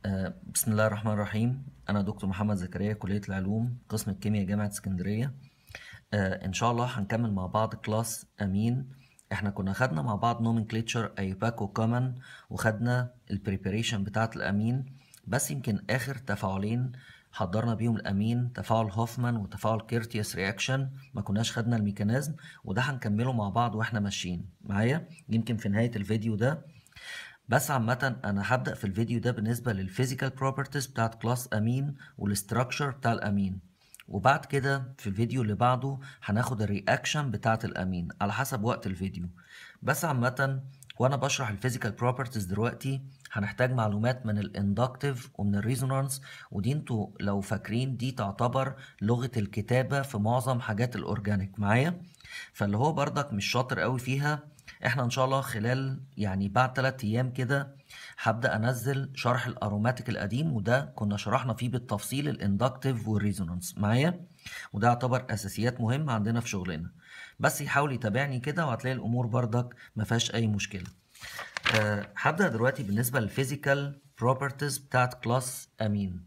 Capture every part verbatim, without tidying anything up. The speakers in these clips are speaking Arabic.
آه، بسم الله الرحمن الرحيم. أنا دكتور محمد زكريا، كلية العلوم، قسم الكيمياء، جامعة اسكندرية. آه، إن شاء الله هنكمل مع بعض كلاس أمين. إحنا كنا خدنا مع بعض nomenclature أيباك وكومن، وخدنا البريباريشن بتاعة الأمين. بس يمكن آخر تفاعلين حضرنا بيهم الأمين تفاعل هوفمان وتفاعل كيرتياس رياكشن، ما كناش خدنا الميكانيزم، وده هنكمله مع بعض وإحنا ماشيين معايا يمكن في نهاية الفيديو ده. بس عامة أنا هبدأ في الفيديو ده بالنسبة للفيزيكال بروبرتيز بتاعت كلاس أمين والاستراكشر بتاع الأمين، وبعد كده في الفيديو اللي بعده هناخد الرياكشن بتاعت الأمين على حسب وقت الفيديو. بس عامة وأنا بشرح الفيزيكال بروبرتيز دلوقتي هنحتاج معلومات من الاندكتيف ومن الريزونانس، ودي انتوا لو فاكرين دي تعتبر لغة الكتابة في معظم حاجات الأورجانيك معايا، فاللي هو برضك مش شاطر قوي فيها. احنا ان شاء الله خلال يعني بعد تلات ايام كده هبدأ انزل شرح الاروماتيك القديم، وده كنا شرحنا فيه بالتفصيل الاندكتيف والريزونانس معايا، وده يعتبر اساسيات مهمة عندنا في شغلنا. بس يحاول يتابعني كده وهتلاقي الامور برضك ما فيهاش اي مشكلة. أه هبدأ دلوقتي بالنسبة للفيزيكال بروبرتيز بتاعت كلاس امين.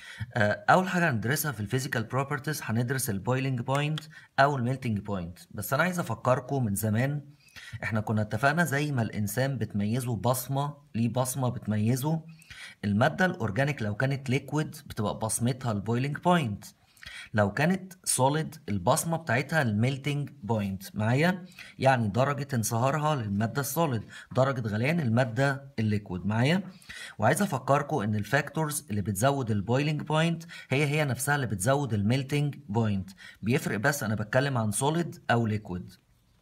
أه اول حاجة هندرسها في الفيزيكال بروبرتيز هندرس البويلنج بوينت او الميلتنج بوينت. بس انا عايز افكركم من زمان احنا كنا اتفقنا زي ما الانسان بتميزه بصمة، ليه بصمة بتميزه، المادة الاورجانيك لو كانت ليكويد بتبقى بصمتها البويلنج بوينت، لو كانت سوليد البصمة بتاعتها الميلتنج بوينت معايا، يعني درجة انصهارها للمادة السوليد، درجة غليان المادة الليكويد معايا. وعايز افكركم ان الفاكتورز اللي بتزود البويلنج بوينت هي هي نفسها اللي بتزود الميلتنج بوينت، بيفرق بس انا بتكلم عن سوليد او ليكويد.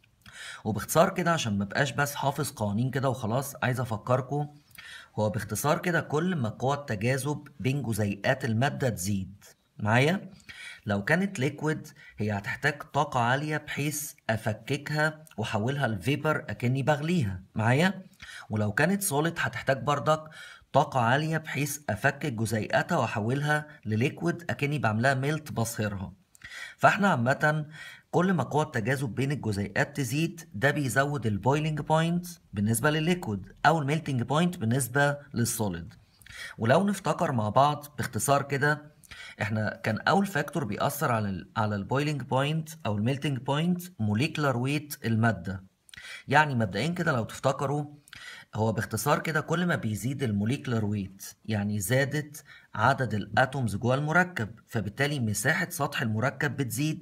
وباختصار كده عشان ما بقاش بس حافظ قوانين كده وخلاص، عايز افكركم هو باختصار كده كل ما قوى التجاذب بين جزيئات المادة تزيد معايا، لو كانت ليكويد هي هتحتاج طاقة عالية بحيث أفككها وأحولها لفيبر أكني بغليها معايا، ولو كانت سوليد هتحتاج بردك طاقة عالية بحيث أفكك جزيئاتها وأحولها لليكويد أكني بعملها ميلت بصهرها. فاحنا عامة كل ما قوى التجاذب بين الجزيئات تزيد ده بيزود البويلنج بوينت بالنسبة للليكويد أو الميلتنج بوينت بالنسبة للسوليد. ولو نفتكر مع بعض باختصار كده، احنا كان اول فاكتور بيأثر على ال على البويلنج بوينت او الميلتنج بوينت موليكولار ويت المادة. يعني مبدئيا كده لو تفتكروا هو باختصار كده كل ما بيزيد الموليكولار ويت يعني زادت عدد الاتومز جوه المركب، فبالتالي مساحة سطح المركب بتزيد،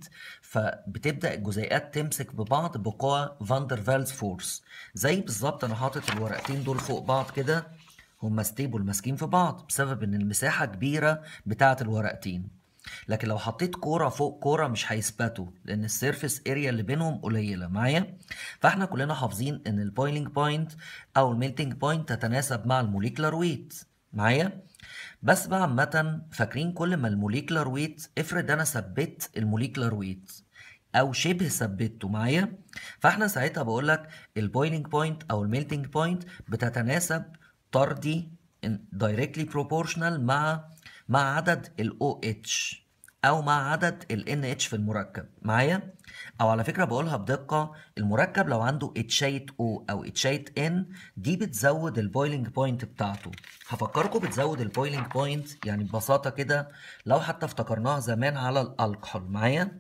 فبتبدأ الجزيئات تمسك ببعض بقوة فاندر فالز فورس. زي بالظبط انا حاطط الورقتين دول فوق بعض كده، هما ستيبل ماسكين في بعض بسبب ان المساحة كبيرة بتاعة الورقتين. لكن لو حطيت كورة فوق كورة مش هيثبتوا لان السيرفيس اريا اللي بينهم قليلة معايا. فاحنا كلنا حافظين ان البويلنج بوينت او الميلتنج بوينت تتناسب مع الموليكولار ويت معايا. بس بقى عامة فاكرين كل ما الموليكولار ويت، افرض انا ثبت الموليكولار ويت او شبه ثبته معايا، فاحنا ساعتها بقول لك البويلنج بوينت او الميلتنج بوينت بتتناسب طردي directly proportional مع مع عدد ال OH او مع عدد ال NH في المركب معايا. او على فكرة بقولها بدقة، المركب لو عنده اتشايت O او اتشايت N دي بتزود البويلنج بوينت بتاعته. هفكركم بتزود البويلنج بوينت يعني ببساطة كده، لو حتى افتكرناها زمان على الالكحول معايا،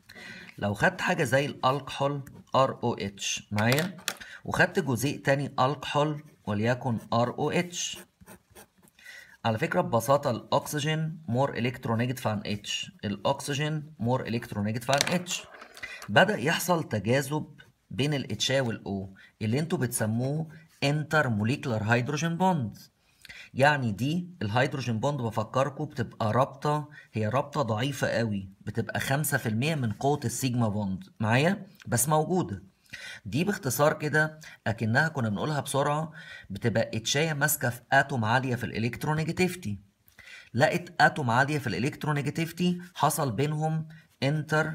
لو خدت حاجة زي الالكحول ار او اتش معايا، وخدت جزيء تاني الكحول وليكن ار او اتش، على فكرة ببساطة الأكسجين مور إلكترونيجاتيف عن اتش، الأكسجين مور إلكترونيجاتيف عن اتش، بدأ يحصل تجاذب بين الاتشا والأو اللي انتوا بتسموه انتر موليكولار هيدروجين بوند. يعني دي الهيدروجين بوند بفكركم بتبقى رابطة، هي رابطة ضعيفة قوي، بتبقى خمسة في المية من قوة السيجما بوند معايا بس موجودة. دي باختصار كده اكنها كنا بنقولها بسرعه، بتبقى اتشايه ماسكه في اتوم عاليه في الالكترونيجاتيفيتي، لقت اتوم عاليه في الالكترونيجاتيفيتي حصل بينهم انتر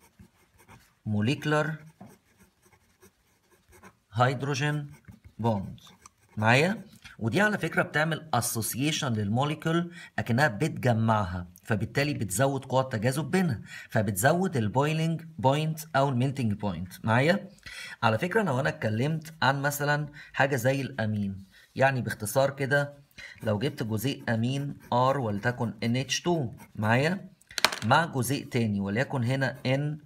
موليكولار هيدروجين بوند معايا. ودي على فكره بتعمل اسوسيشن للموليكول اكنها بتجمعها، فبالتالي بتزود قوة التجاذب بينها، فبتزود البويلنج بوينت او الميلتنج بوينت معايا. على فكره لو انا اتكلمت عن مثلا حاجه زي الامين، يعني باختصار كده لو جبت جزيء امين R ولتكن إن إتش تو معايا مع جزيء تاني وليكن هنا N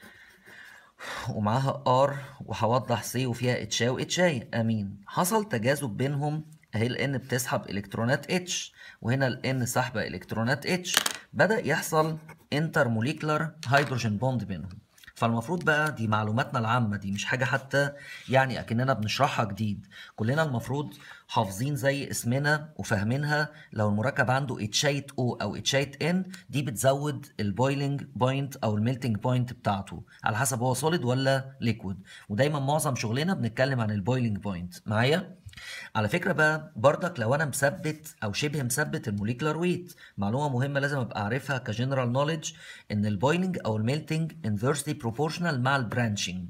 ومعاها R وهوضح C وفيها اتشاي واتشاي امين، حصل تجاذب بينهم، اهي ال N بتسحب الكترونات H وهنا ال N سحبة الكترونات H، بدأ يحصل انترموليكولار هيدروجين بوند بينهم. فالمفروض بقى دي معلوماتنا العامة، دي مش حاجة حتى يعني أكننا بنشرحها جديد، كلنا المفروض حافظين زي اسمنا وفاهمينها. لو المركب عنده اتشايت O أو اتشايت N دي بتزود البويلنج بوينت أو الميلتنج بوينت بتاعته على حسب هو سوليد ولا ليكويد، ودايما معظم شغلنا بنتكلم عن البويلنج بوينت معايا. على فكرة بقى بردك لو أنا مثبت أو شبه مثبت الموليكولار ويت، معلومة مهمة لازم أبقى عارفها كجنرال نوليدج، إن البويلنج أو الميلتنج inversely proportional مع البرانشنج.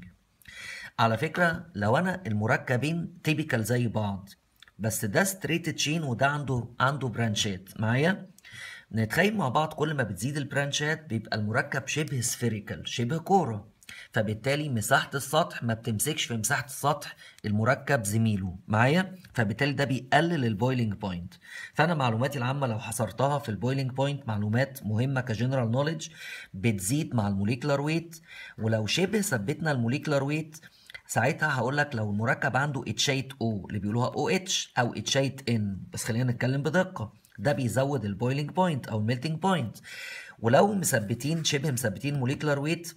على فكرة لو أنا المركبين تيبيكال زي بعض بس ده ستريت تشين وده عنده عنده برانشات معايا، نتخيل مع بعض كل ما بتزيد البرانشات بيبقى المركب شبه سفيريكال شبه كورة، فبالتالي مساحة السطح ما بتمسكش في مساحة السطح المركب زميله معايا، فبالتالي ده بيقلل البويلنج بوينت. فأنا معلوماتي العامة لو حصرتها في البويلنج بوينت معلومات مهمة كجنرال نوليدج بتزيد مع الموليكولار ويت، ولو شبه ثبتنا الموليكولار ويت ساعتها هقول لك لو المركب عنده اتشايت او اللي بيقولوها او اتش او اتشايت ان، بس خلينا نتكلم بدقه، ده بيزود البويلنج بوينت او الميلتنج بوينت. ولو مثبتين شبه مثبتين موليكولار ويت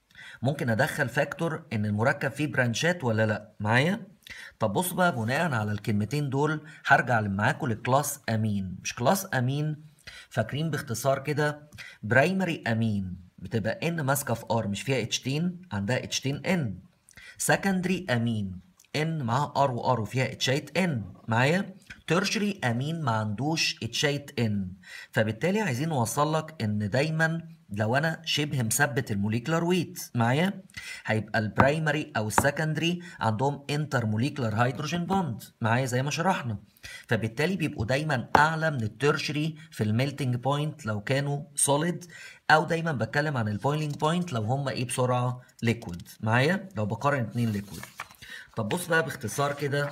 ممكن ادخل فاكتور ان المركب فيه برانشات ولا لا معايا. طب بص بقى بناء على الكلمتين دول هرجع معاكم لكلاس امين. مش كلاس امين فاكرين باختصار كده برايمري امين بتبقى ان ماسكه في ار مش فيها اتشتين عندها اتشتين ان، سكندري امين ان معاها ار وار وفيها اتشايت ان معايا، تيرشري امين ما عندوش اتشايت ان. فبالتالي عايزين نوصل لك ان دايما لو انا شبه مثبت الموليكولار ويت معايا هيبقى البرايمري او السكندري عندهم انتر موليكولار هيدروجين بوند معايا زي ما شرحنا، فبالتالي بيبقوا دايما اعلى من التيرشري في الميلتنج بوينت لو كانوا سوليد، او دايما بتكلم عن البويلنج بوينت لو هم ايه بسرعه ليكويد معايا، لو بقارن اتنين ليكويد. طب بص بقى باختصار كده،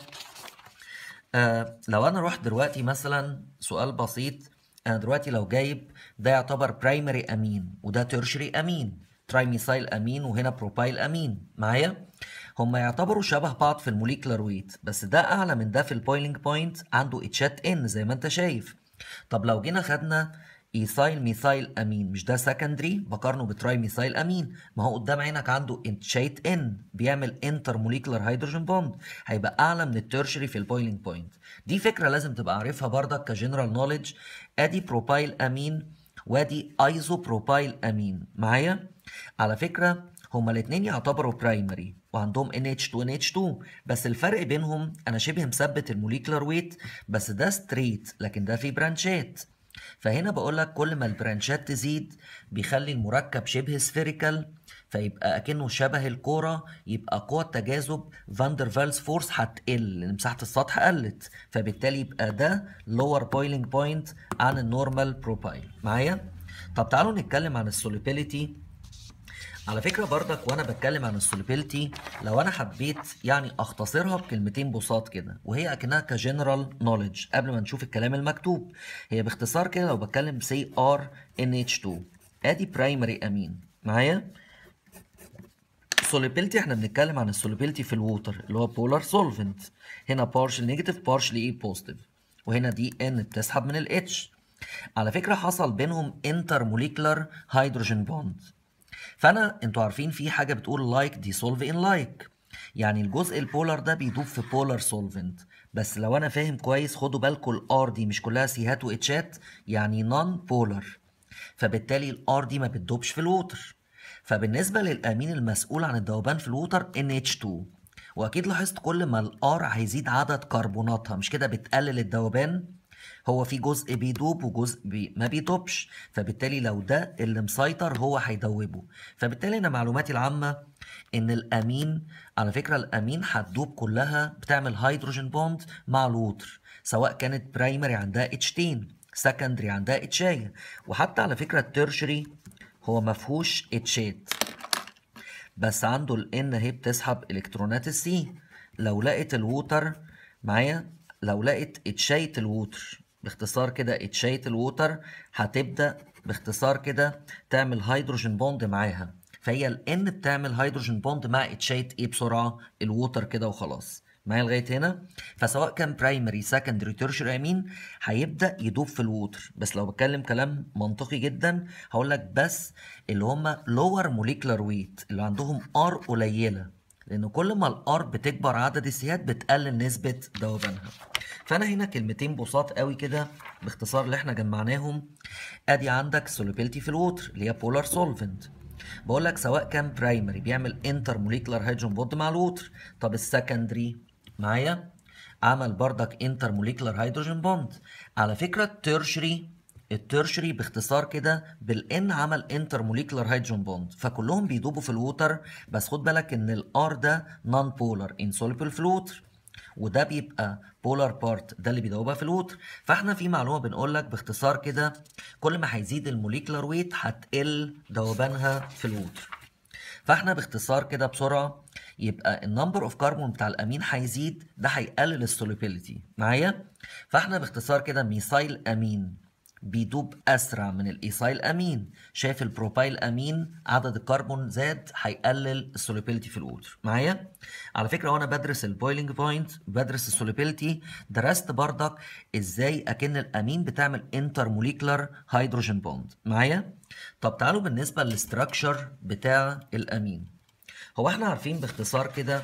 آه لو انا رحت دلوقتي مثلا سؤال بسيط، انا دلوقتي لو جايب ده يعتبر برايمري امين وده تيرشري امين، ترايميثايل امين وهنا بروبايل امين معايا، هما يعتبروا شبه بعض في الموليكولار ويت بس ده اعلى من ده في البويلنج بوينت عنده اتشات ان زي ما انت شايف. طب لو جينا خدنا ايثايل ميثايل امين مش ده سكندري بقارنه بتراي ميثايل امين، ما هو قدام عينك عنده اتشيت ان بيعمل انتر موليكولار هيدروجين بوند هيبقى اعلى من التيرشري في البويلنج بوينت. دي فكره لازم تبقى عارفها بردك كجنرال نوليدج. ادي بروبايل امين وادي ايزو بروبايل امين معايا. على فكره هما الاثنين يعتبروا برايمري وعندهم إن إتش تو إن إتش تو، بس الفرق بينهم انا شبه مثبت الموليكولار ويت بس ده ستريت لكن ده فيه برانشات، فهنا بقول لك كل ما البرانشات تزيد بيخلي المركب شبه سفيريكال فيبقى اكنه شبه الكوره، يبقى قوه تجاذب فاندر فالز فورس هتقل لان مساحه السطح قلت، فبالتالي يبقى ده لور بويلنج بوينت عن النورمال بروبايل معايا. طب تعالوا نتكلم عن السوليبيليتي. على فكرة برضك وانا بتكلم عن السوليبيليتي لو انا حبيت يعني اختصرها بكلمتين بساط كده وهي اكنها كجنرال نوليدج قبل ما نشوف الكلام المكتوب، هي باختصار كده لو بتكلم سي ار ان اتش تو ادي برايمري امين معايا. سوليبيليتي احنا بنتكلم عن السوليبيليتي في الووتر اللي هو بولار سولفنت، هنا بارشل نيجاتيف بارشل اي بوزيتيف وهنا دي ان بتسحب من الاتش. على فكرة حصل بينهم انتر موليكولار هيدروجين بوند، فانا انتوا عارفين في حاجه بتقول لايك ديسولف ان لايك، يعني الجزء البولار ده بيدوب في بولار سولفنت، بس لو انا فاهم كويس خدوا بالكم الار دي مش كلها سيهات واتشات يعني نون بولار، فبالتالي الار دي ما بتدوبش في الووتر. فبالنسبه للامين المسؤول عن الذوبان في الووتر إن إتش تو، واكيد لاحظت كل ما الار هيزيد عدد كربوناتها مش كده بتقلل الذوبان، هو في جزء بيدوب وجزء بي ما بيدوبش، فبالتالي لو ده اللي مسيطر هو هيدوبه. فبالتالي انا معلوماتي العامه ان الامين على فكره الامين هتدوب كلها بتعمل هيدروجين بوند مع الووتر، سواء كانت برايمري عندها اتشتين سكندري عندها اتشايه، وحتى على فكره التيرشري هو ما فيهوش اتشات بس عنده الان اهي بتسحب الكترونات السي، لو لقيت الووتر معايا لو لقت اتشاية الووتر، باختصار كده اتشاية الووتر هتبدأ باختصار كده تعمل هيدروجين بوند معاها، فهي ال N بتعمل هيدروجين بوند مع اتشاية ايه بسرعة؟ الووتر كده وخلاص. معايا لغاية هنا؟ فسواء كان برايمري سكندري تيرشري امين هيبدأ يدوب في الووتر. بس لو بتكلم كلام منطقي جدا هقول لك بس اللي هم لور موليكولار ويت اللي عندهم ار قليلة، لان كل ما الار بتكبر عدد السيات بتقلل نسبة ذوبانها. فانا هنا كلمتين بساط قوي كده باختصار اللي احنا جمعناهم. ادي عندك solubility في الووتر اللي هي بولار سولفنت، بقول لك سواء كان برايمري بيعمل انتر موليكولار هيدروجين بوند مع الووتر، طب السكندري معايا عمل بردك انتر موليكولار هيدروجين بوند. على فكره التيرشري التيرشري باختصار كده بالان عمل انتر موليكولار هيدروجين بوند، فكلهم بيدوبوا في الووتر. بس خد بالك ان الار ده نون بولار انسوليبل في الووتر، وده بيبقى بولار بارت ده اللي بيدوبها في الووتر. فاحنا في معلومه بنقول لك باختصار كده كل ما هيزيد الموليكولار ويت هتقل ذوبانها في الووتر. فاحنا باختصار كده بسرعه يبقى النمبر اوف كربون بتاع الامين هيزيد، ده هيقلل السوليبيليتي معايا. فاحنا باختصار كده ميثايل امين بيدوب اسرع من الايثايل امين. شايف البروبايل امين عدد الكربون زاد هيقلل السوليبيليتي في الووتر معايا. على فكره وانا بدرس البويلنج بوينت بدرس السوليبيليتي درست بردك ازاي اكن الامين بتعمل انتر موليكولار هيدروجين بوند معايا. طب تعالوا بالنسبه للاستراكشر بتاع الامين. هو احنا عارفين باختصار كده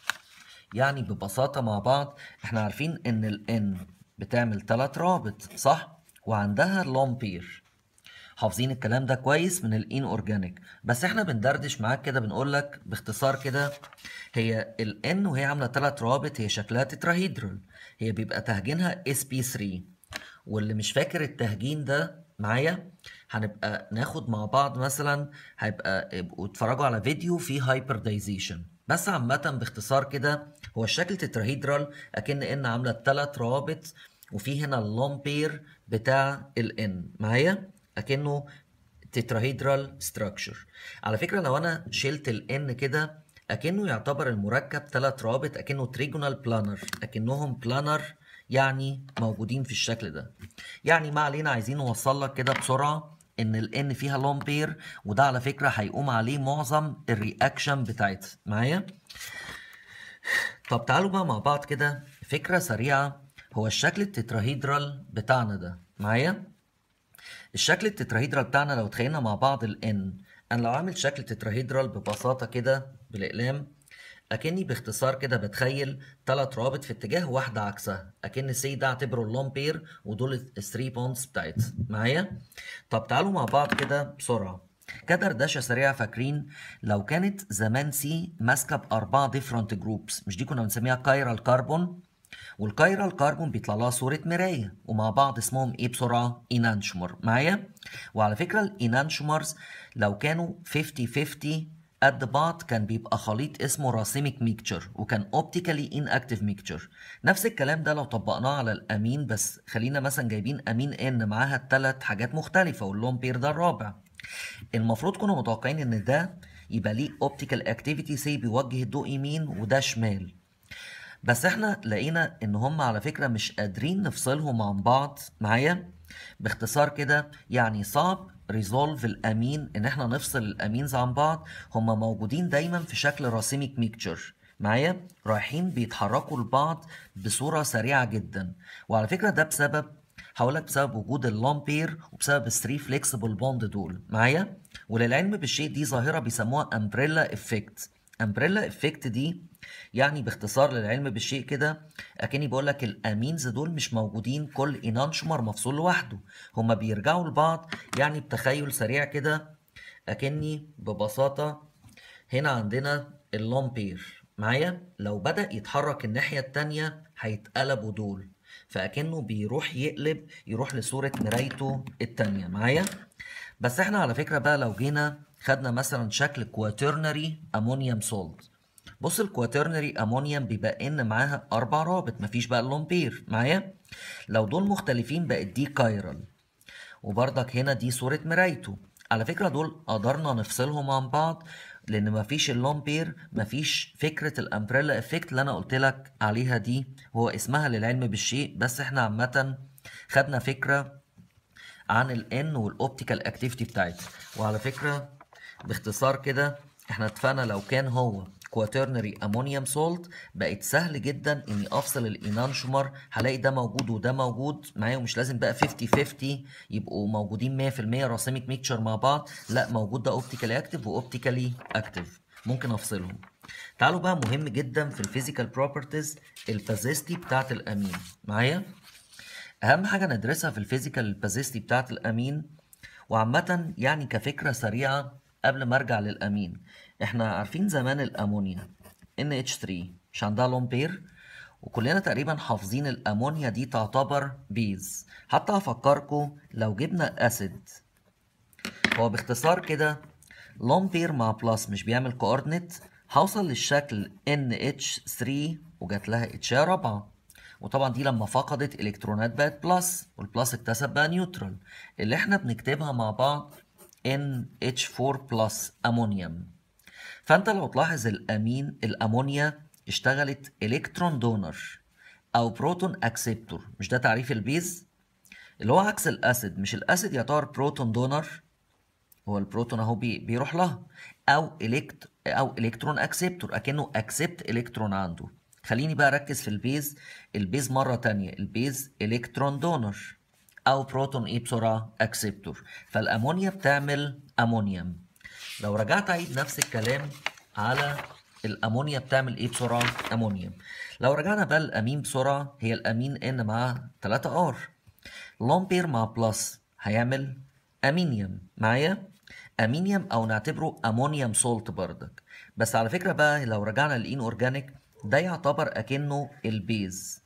يعني ببساطه مع بعض احنا عارفين ان الان بتعمل ثلاث روابط صح، وعندها لون بير. حافظين الكلام ده كويس من الان اورجانيك. بس احنا بندردش معاك كده بنقول لك باختصار كده هي الان وهي عامله ثلاث روابط هي شكلها تتراهيدرال، هي بيبقى تهجينها اس بي ثلاثة. واللي مش فاكر التهجين ده معايا هنبقى ناخد مع بعض مثلا هيبقى ابقوا اتفرجوا على فيديو فيه هايبردايزيشن. بس عامة باختصار كده هو الشكل تتراهيدرال اكن ان عامله ثلاث روابط، وفي هنا اللون بير بتاع الان معايا اكنه تتراهيدرال ستراكشر. على فكره لو انا شلت الان كده اكنه يعتبر المركب ثلاث روابط اكنه تريجونال بلانر، اكنهم بلانر يعني موجودين في الشكل ده. يعني ما علينا عايزين نوصل لك كده بسرعه ان الان فيها لون بير، وده على فكره هيقوم عليه معظم الرياكشن بتاعتها معايا. طب تعالوا بقى مع بعض كده فكره سريعه. هو الشكل التتراهيدرال بتاعنا ده معايا، الشكل التتراهيدرال بتاعنا لو تخيلنا مع بعض الان، انا لو عامل شكل تتراهيدرال ببساطه كده بالاقلام اكني باختصار كده بتخيل ثلاث روابط في اتجاه واحده عكسها، اكن سي ده اعتبره اللون بير ودول الثري بونز بتاعتها معايا. طب تعالوا مع بعض كده بسرعه كدردشه سريعه. فاكرين لو كانت زمان سي ماسكه باربعه ديفرنت جروبس، مش دي كنا بنسميها كايرال كربون؟ والكايرال كربون بيطلع لها صورة مراية ومع بعض اسمهم ايه بسرعة؟ انانشومر معايا. وعلى فكرة الانانشومرز لو كانوا خمسين خمسين قد بعض كان بيبقى خليط اسمه راسيميك ميكتشر وكان اوبتيكالي ان اكتيف ميكتشر. نفس الكلام ده لو طبقناه على الامين، بس خلينا مثلا جايبين امين ان معاها الثلاث حاجات مختلفة واللون بير ده الرابع، المفروض كنا متوقعين ان ده يبقى ليه اوبتيكال اكتيفيتي سي بيوجه الضوء يمين وده شمال. بس احنا لقينا ان هم على فكرة مش قادرين نفصلهم عن بعض معايا. باختصار كده يعني صعب ريزولف الامين ان احنا نفصل الامينز عن بعض، هم موجودين دايما في شكل راسيميك ميكتشر معايا، رايحين بيتحركوا لبعض بصورة سريعة جدا. وعلى فكرة ده بسبب هقولك بسبب وجود اللون بير وبسبب الثري فليكسبل بوند دول معايا. وللعلم بالشيء دي ظاهرة بيسموها امبريلا افكت. امبريلا افكت دي يعني باختصار للعلم بالشيء كده اكني بقول لك الامينز دول مش موجودين كل انانشومر مفصول لوحده، هما بيرجعوا لبعض. يعني بتخيل سريع كده اكني ببساطه هنا عندنا اللون بير معايا، لو بدأ يتحرك الناحيه التانيه هيتقلبوا دول، فاكنه بيروح يقلب يروح لصوره مرايته التانيه معايا. بس احنا على فكره بقى لو جينا خدنا مثلا شكل كواترنري امونيوم سولت، بص الكواترنري امونيوم بيبقى ان معاها اربع رابط مفيش بقى اللون بير معايا. لو دول مختلفين بقت دي كايرال، وبرضك هنا دي صورة مرايته. على فكرة دول قدرنا نفصلهم عن بعض لان مفيش اللون بير، مفيش فكره الامبريلا افكت اللي انا قلت لك عليها دي، هو اسمها للعلم بالشيء، بس احنا عامه خدنا فكره عن الان والاوبتيكال اكتيفيتي بتاعتها. وعلى فكره باختصار كده احنا اتفقنا لو كان هو كواترنري امونيوم سولت بقت سهل جدا اني افصل الانانشومر، هلاقي ده موجود وده موجود معايا، ومش لازم بقى خمسين خمسين يبقوا موجودين مية في المية راسيميك ميكتشر مع بعض، لا موجود ده اوبتيكالي اكتف واوبتيكالي اكتف، ممكن افصلهم. تعالوا بقى مهم جدا في الفيزيكال بروبرتيز البازيستي بتاعت الامين معايا. اهم حاجه ندرسها في الفيزيكال البازيستي بتاعت الامين، وعامه يعني كفكره سريعه قبل ما ارجع للامين. احنا عارفين زمان الامونيا إن إتش ثري مش عندها لون بير، وكلنا تقريبا حافظين الامونيا دي تعتبر بيز. حتى هفكركم لو جبنا اسيد، هو باختصار كده لون بير مع بلس مش بيعمل كوردينيت، هوصل للشكل إن إتش ثري وجات لها اتش رابعه، وطبعا دي لما فقدت الكترونات بقت بلس، والبلس اكتسب بقى نيوترال، اللي احنا بنكتبها مع بعض إن إتش فور بلس امونيوم. فانت لو تلاحظ الامين الامونيا اشتغلت الكترون دونر او بروتون اكسبتور، مش ده تعريف البيز اللي هو عكس الاسيد؟ مش الاسيد يعتبر بروتون دونر، هو البروتون اهو بي بيروح لها، او الكت او الكترون اكسبتور اكنه اكسبت الكترون عنده. خليني بقى اركز في البيز. البيز مره تانية، البيز الكترون دونر او بروتون ايه بسرعه اكسبتور، فالامونيا بتعمل امونيوم. لو رجعت اعيد نفس الكلام على الامونيا بتعمل ايه بسرعه امونيوم. لو رجعنا بقى الامين بسرعه، هي الامين ان مع ثلاثة ار، لون بير مع بلس هيعمل امينيوم معايا، امينيوم او نعتبره امونيوم سولت بردك. بس على فكره بقى لو رجعنا للان اورجانيك ده يعتبر اكنه البيز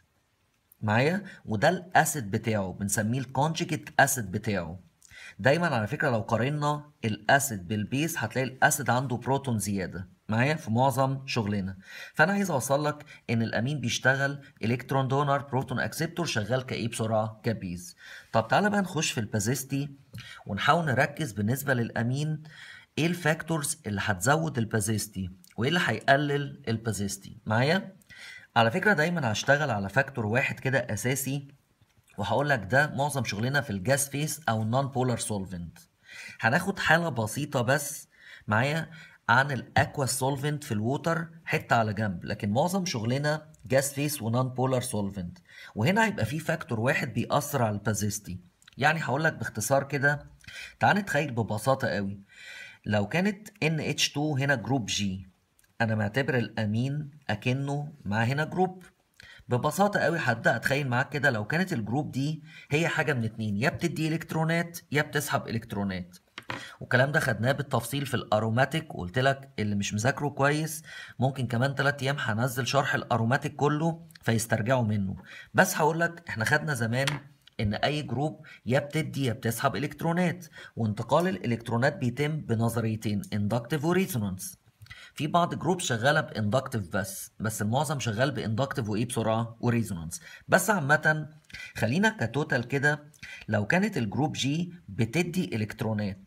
معايا، وده الاسيد بتاعه بنسميه الكونجيجيت اسيد بتاعه. دايما على فكره لو قارنا الاسيد بالبيز هتلاقي الاسيد عنده بروتون زياده معايا في معظم شغلنا. فانا عايز اوصل لك ان الامين بيشتغل الكترون دونر بروتون اكسبتور، شغال كايه بسرعه كبيز. طب تعالى بقى نخش في البازيستي ونحاول نركز بالنسبه للامين ايه الفاكتورز اللي هتزود البازيستي وايه اللي هيقلل البازيستي معايا. على فكره دايما هشتغل على فاكتور واحد كده اساسي، وهقول لك ده معظم شغلنا في الجاس فيس او النون بولار سولفنت. هناخد حاله بسيطه بس معايا عن الاكوا سولفنت في الووتر حته على جنب، لكن معظم شغلنا جاس فيس ونون بولار سولفنت. وهنا هيبقى في فاكتور واحد بيأثر على البازيستي. يعني هقول لك باختصار كده، تعال نتخيل ببساطه قوي لو كانت إن إتش تو هنا جروب جي، انا معتبر الامين اكنه مع هنا جروب. ببساطة قوي هبدأ اتخيل معاك كده لو كانت الجروب دي هي حاجة من اتنين، يا بتدي الكترونات يا بتسحب الكترونات. والكلام ده خدناه بالتفصيل في الاروماتيك، وقلت لك اللي مش مذاكره كويس ممكن كمان تلات ايام هنزل شرح الاروماتيك كله فيسترجعوا منه. بس هقول لك احنا خدنا زمان ان اي جروب يا بتدي يا بتسحب الكترونات، وانتقال الالكترونات بيتم بنظريتين اندكتيف وريزونانس. في بعض جروب شغاله باندكتيف بس بس المعظم شغال باندكتيف وايه بسرعه وريزونانس. بس عامه خلينا كتوتال كده، لو كانت الجروب جي بتدي الكترونات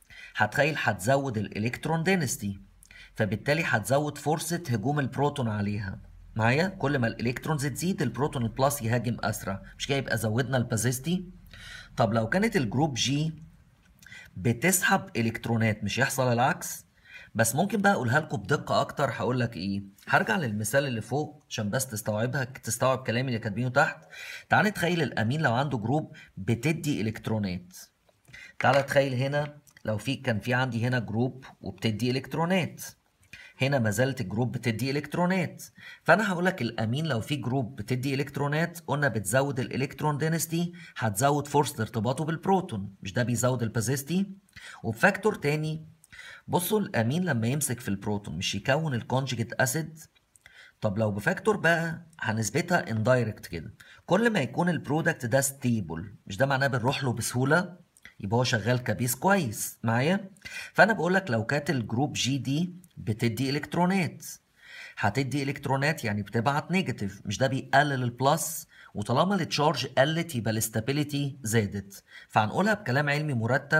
هتخيل هتزود الالكترون دينستي، فبالتالي هتزود فرصه هجوم البروتون عليها معايا. كل ما الالكترونز تزيد البروتون البلس يهاجم اسرع، مش كده يبقى زودنا البازيستي. طب لو كانت الجروب جي بتسحب الكترونات مش يحصل العكس؟ بس ممكن بقى اقولها لكم بدقه اكتر. هقول لك ايه، هرجع للمثال اللي فوق عشان بس تستوعبها، تستوعب كلامي اللي كاتبينه تحت. تعال نتخيل الامين لو عنده جروب بتدي الكترونات. تعال تخيل هنا لو في كان في عندي هنا جروب وبتدي الكترونات، هنا ما زالت الجروب بتدي الكترونات. فانا هقول لك الامين لو في جروب بتدي الكترونات قلنا بتزود الالكترون دينستي، هتزود فرصه ارتباطه بالبروتون، مش ده بيزود البازيستي؟ وبفاكتور تاني بصوا الامين لما يمسك في البروتون مش يكون الكونجيجيت اسيد؟ طب لو بفاكتور بقى هنثبتها اندايركت كده، كل ما يكون البرودكت ده ستيبل مش ده معناه بنروح له بسهوله، يبقى هو شغال كبيس كويس معايا. فانا بقول لك لو كانت الجروب جي دي بتدي الكترونات، هتدي الكترونات يعني بتبعت نيجاتيف، مش ده بيقلل البلس؟ وطالما التشارج قلت يبقى الاستابيليتي زادت. فهنقولها بكلام علمي مرتب،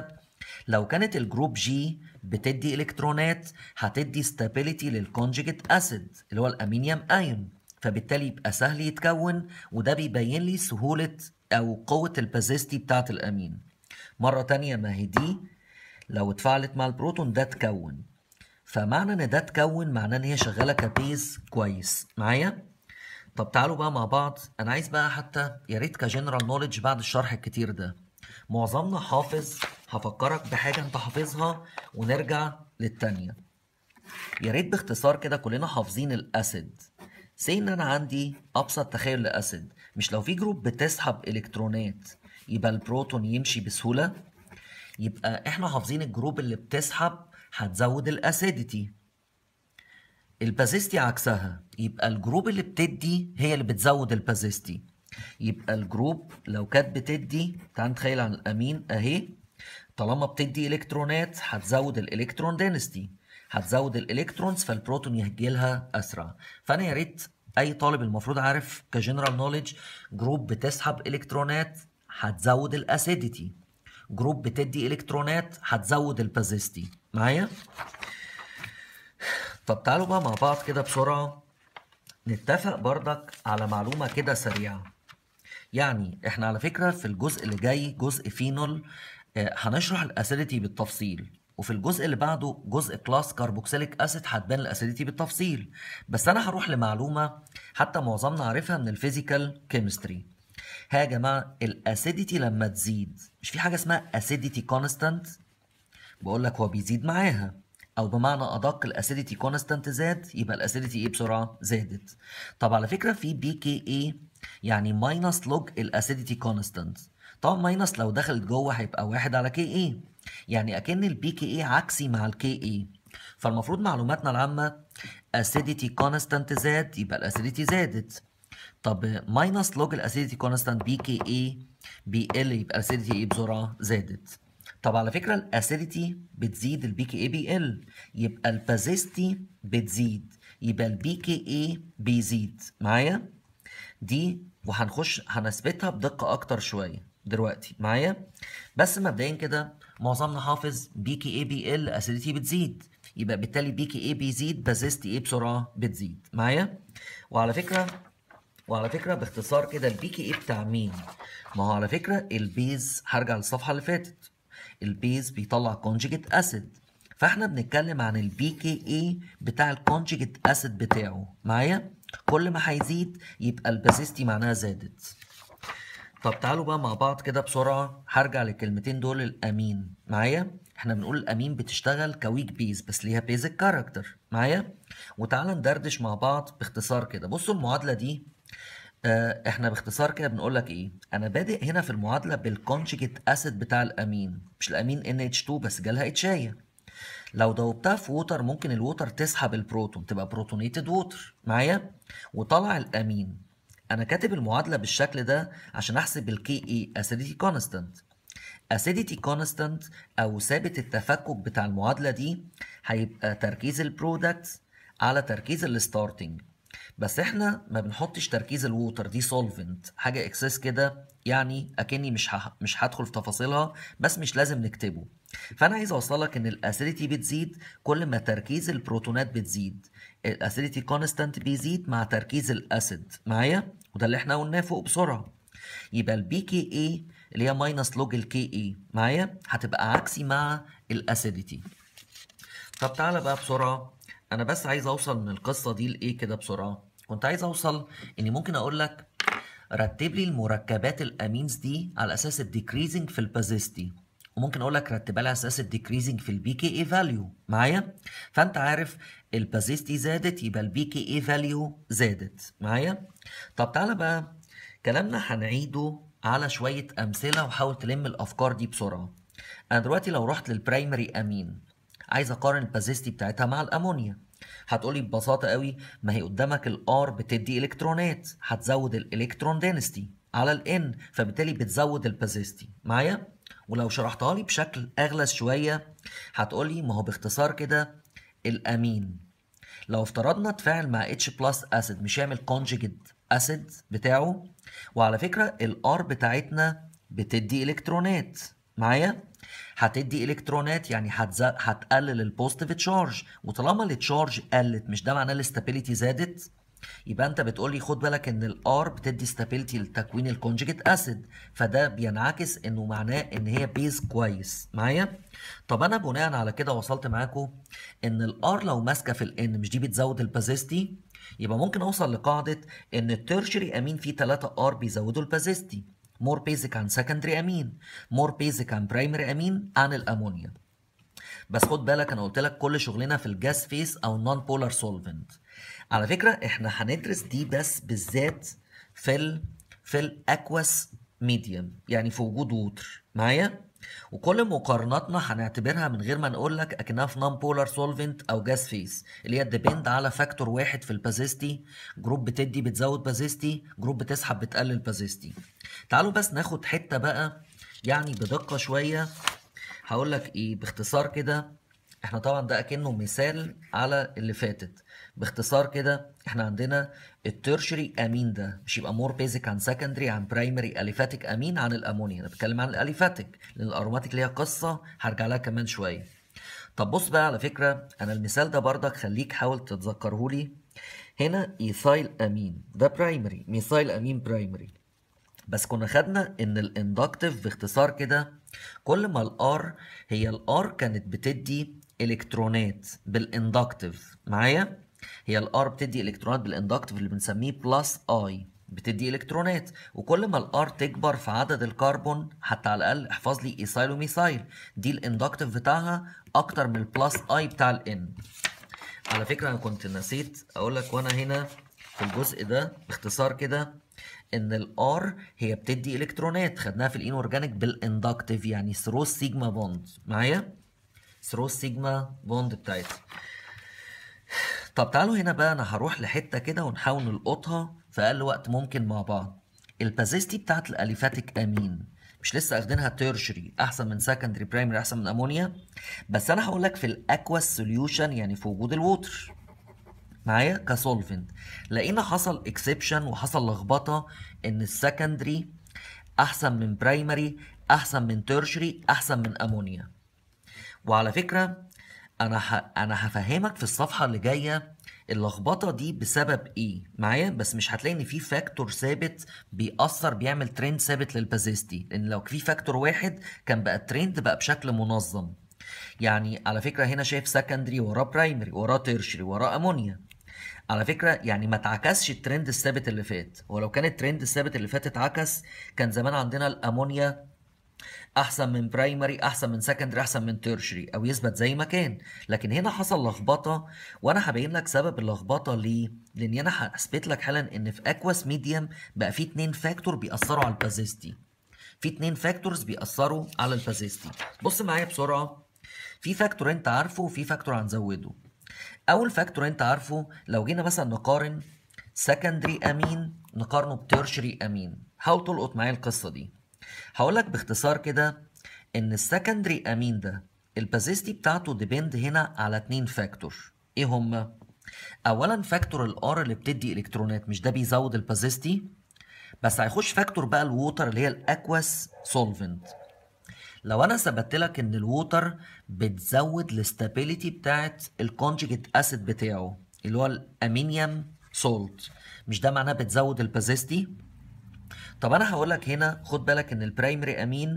لو كانت الجروب جي بتدي الكترونات هتدي ستابيليتي للكونجيجيت اسيد اللي هو الامينيوم ايون، فبالتالي يبقى سهل يتكون، وده بيبين لي سهولة او قوة البازيستي بتاعت الامين. مرة تانية ما هي دي لو اتفاعلت مع البروتون ده اتكون، فمعنى ان ده اتكون معناه ان هي شغالة كبيز كويس معايا. طب تعالوا بقى مع بعض، انا عايز بقى حتى يا ريت كجنرال نوليدج بعد الشرح الكتير ده معظمنا حافظ، هفكرك بحاجة انت حافظها ونرجع للتانية. يا ريت باختصار كده كلنا حافظين الاسيد. سي ان انا عندي ابسط تخيل لاسيد، مش لو في جروب بتسحب الكترونات يبقى البروتون يمشي بسهولة؟ يبقى احنا حافظين الجروب اللي بتسحب هتزود الاسيديتي. البازيستي عكسها، يبقى الجروب اللي بتدي هي اللي بتزود البازيستي. يبقى الجروب لو كانت بتدي، تعال نتخيل عن الامين اهي، طالما بتدي الكترونات هتزود الالكترون دينستي، هتزود الالكترونز فالبروتون يهجلها اسرع. فانا يا ريت اي طالب المفروض عارف كجنرال نوليدج، جروب بتسحب الكترونات هتزود الاسيديتي، جروب بتدي الكترونات هتزود البازيستي معايا. طب تعالوا بقى مع بعض كده بسرعة نتفق برضك على معلومة كده سريعة. يعني احنا على فكرة في الجزء اللي جاي جزء فينول آه، هنشرح الاسيديتي بالتفصيل، وفي الجزء اللي بعده جزء كلاس كاربوكسيليك اسيد هتبان الاسيديتي بالتفصيل. بس انا هروح لمعلومة حتى معظمنا عارفها من الفيزيكال كيمستري. ها يا جماعة، الاسيديتي لما تزيد مش في حاجة اسمها اسيديتي كونستانت؟ بقول لك هو بيزيد معاها، او بمعنى ادق الاسيديتي كونستانت زاد يبقى الاسيديتي ايه بسرعه زادت. طب على فكره في بي كي اي يعني ماينس لوج الاسيديتي كونستانت، طبعا ماينس لو دخلت جوه هيبقى واحد على كي اي، يعني اكن البي كي اي عكسي مع الكي اي. فالمفروض معلوماتنا العامه اسيديتي كونستانت زاد يبقى الاسيديتي زادت. طب ماينس لوج الاسيديتي كونستانت بي كي اي بيقل يبقى الاسيديتي ايه بسرعه زادت. طب على فكره الاسيديتي بتزيد البي كي اي بيقل، يبقى البازيستي بتزيد يبقى البي كي اي بيزيد معايا. دي وهنخش هنثبتها بدقه اكتر شويه دلوقتي معايا. بس مبدئيا كده معظمنا حافظ بي كي اي بيقل اسيديتي بتزيد، يبقى بالتالي بي كي اي بيزيد بازيستي ايه بسرعه بتزيد معايا. وعلى فكره وعلى فكرة باختصار كده البي كي اي بتاع مين؟ ما هو على فكرة البيز، هرجع للصفحة اللي فاتت، البيز بيطلع كونجيجيت اسيد، فاحنا بنتكلم عن البي كي اي بتاع الكونجيجيت اسيد بتاعه معايا. كل ما هيزيد يبقى البازيستي معناها زادت. طب تعالوا بقى مع بعض كده بسرعة، هرجع للكلمتين دول الامين معايا. احنا بنقول الامين بتشتغل كويك بيز بس ليها بيزك كاركتر معايا. وتعالى ندردش مع بعض باختصار كده. بصوا المعادلة دي، آه، احنا باختصار كده بنقول لك ايه، انا بادئ هنا في المعادله بالكونجيجيت اسيد بتاع الامين، مش الامين ان اتش اتنين بس جالها اتشايه. لو دوبتها في ووتر ممكن الووتر تسحب البروتون تبقى بروتونيتد ووتر معايا، وطلع الامين. انا كاتب المعادله بالشكل ده عشان احسب الكي اي اسيديتي كونستانت. اسيديتي كونستانت او ثابت التفكك بتاع المعادله دي هيبقى تركيز البرودكت على تركيز الستارتنج. بس احنا ما بنحطش تركيز الووتر دي سولفنت، حاجه اكسس كده، يعني اكني مش ه... مش هدخل في تفاصيلها بس مش لازم نكتبه. فانا عايز اوصلك ان الاسيديتي بتزيد كل ما تركيز البروتونات بتزيد، الاسيديتي كونستانت بيزيد مع تركيز الاسيد معايا، وده اللي احنا قلناه فوق بسرعه. يبقى البي كي اي اللي هي ماينس لوج الكي اي معايا هتبقى عكسي مع الاسيديتي. طب تعالى بقى بسرعة، أنا بس عايز أوصل من القصة دي لإيه كده بسرعة؟ كنت عايز أوصل إني ممكن أقول لك رتب لي المركبات الأمينز دي على أساس الديكريزنج في البازيستي، وممكن أقول لك رتبها لي على أساس الديكريزنج في البي كي إي فاليو معايا؟ فأنت عارف البازيستي زادت يبقى البي كي إي فاليو زادت معايا؟ طب تعالى بقى كلامنا هنعيده على شوية أمثلة وحاول تلم الأفكار دي بسرعة. أنا دلوقتي لو رحت للبرايمري أمين عايز اقارن البازيستي بتاعتها مع الامونيا، هتقولي ببساطه قوي ما هي قدامك الار بتدي الكترونات، هتزود الالكترون دينستي على الان فبالتالي بتزود البازيستي معايا. ولو شرحتها لي بشكل اغلس شويه هتقولي ما هو باختصار كده الامين لو افترضنا تفاعل مع اتش بلس اسيد مش يعمل كونجيجيت اسيد بتاعه، وعلى فكره الار بتاعتنا بتدي الكترونات معايا؟ هتدي الكترونات يعني هتز... هتقلل البوزيتيف تشارج، وطالما التشارج قلت مش ده معناه الاستابيليتي زادت؟ يبقى انت بتقولي خد بالك ان الار بتدي ستابيليتي لتكوين الكونجيجيت اسيد، فده بينعكس انه معناه ان هي بيز كويس. معايا؟ طب انا بناء على كده وصلت معاكم ان الار لو ماسكه في الان مش دي بتزود البازيستي، يبقى ممكن اوصل لقاعده ان التيرشري امين فيه ثلاثة ار بيزودوا البازيستي، مور بيزك عن سكندري امين، مور بيزك عن برايمري امين عن الامونيا. بس خد بالك انا قلت لك كل شغلنا في الجاس فيس او النون بولار سولفنت. على فكره احنا هندرس دي بس بالذات في ال في الاكواس ميديوم، يعني في وجود ووتر. معايا؟ وكل مقارناتنا هنعتبرها من غير ما نقول لك اكنها في نون بولار سولفنت او جاس فيس، اللي هي ديبند على فاكتور واحد في البازيستي، جروب بتدي بتزود بازيستي، جروب بتسحب بتقلل بازيستي. تعالوا بس ناخد حته بقى يعني بدقه شويه. هقول لك ايه باختصار كده، احنا طبعا ده اكنه مثال على اللي فاتت. باختصار كده احنا عندنا التيرشري امين ده مش يبقى مور بيزك عن سكندري عن برايمري اليفاتيك امين عن الامونيا. انا بتكلم عن الاليفاتيك لان الاروماتيك ليها قصه هرجع لها كمان شويه. طب بص بقى على فكره، انا المثال ده برضك خليك حاول تتذكره لي. هنا ايثايل امين ده برايمري، ميثايل امين برايمري. بس كنا خدنا ان الاندكتيف باختصار كده كل ما الار، هي الار كانت بتدي الكترونات بالاندكتيف. معايا؟ هي الار بتدي الكترونات بالاندكتيف اللي بنسميه بلس اي، بتدي الكترونات. وكل ما الار تكبر في عدد الكربون، حتى على الاقل احفظ لي ايثايل وميثايل، دي الاندكتيف بتاعها اكتر من البلس اي بتاع الان. على فكره انا كنت نسيت اقول لك وانا هنا في الجزء ده باختصار كده ان الار هي بتدي الكترونات، خدناها في الاينورجانيك بالاندكتيف يعني ثرو سيجما بوند. معايا؟ ثرو سيجما بوند بتاعتها. طب تعالوا هنا بقى انا هروح لحته كده ونحاول نلقطها في اقل وقت ممكن مع بعض. البازيستي بتاعت الاليفاتيك امين مش لسه اخدينها تيرشري احسن من سكندري برايمري احسن من امونيا؟ بس انا هقول لك في الاكواس سوليوشن يعني في وجود الووتر معايا كسولفنت، لقينا حصل اكسبشن وحصل لخبطه ان السكندري احسن من برايمري احسن من تيرشري احسن من امونيا. وعلى فكره انا ح... انا هفهمك في الصفحه اللي جايه اللخبطه دي بسبب ايه. معايا؟ بس مش هتلاقي ان في فاكتور ثابت بيأثر بيعمل ترند ثابت للبازيستي، لان لو في فاكتور واحد كان بقى الترند بقى بشكل منظم. يعني على فكره هنا شايف سكندري وراه برايمري وراه تيرشري وراه امونيا. على فكرة يعني ما اتعكسش الترند الثابت اللي فات، ولو كان الترند الثابت اللي فات اتعكس كان زمان عندنا الامونيا احسن من برايمري احسن من سكندري احسن من تيرشري او يثبت زي ما كان. لكن هنا حصل لخبطة، وانا هبين لك سبب اللخبطة ليه. لان انا هثبت لك حالا ان في اكواس ميديم بقى في اتنين فاكتور بيأثروا على البازيستي، في اتنين فاكتورز بيأثروا على البازيستي. بص معايا بسرعة، في فاكتور انت عارفه وفي فاكتور هنزوده. اول فاكتور انت عارفه لو جينا مثلا نقارن سكندري امين نقارنه بتيرشري امين، حاول تلقط معايا القصه دي. هقول لك باختصار كده ان السكندري امين ده البازيستي بتاعته ديبند هنا على اتنين فاكتور. ايه هما؟ اولا فاكتور الار اللي بتدي الكترونات مش ده بيزود البازيستي؟ بس هيخش فاكتور بقى الووتر اللي هي الاكواس سولفنت. لو انا ثبت لك ان الووتر بتزود الاستابيليتي بتاعت الكونجيجيت اسيد بتاعه اللي هو الامينيوم سولت، مش ده معناه بتزود البازيستي؟ طب انا هقول لك هنا خد بالك ان البرايمري امين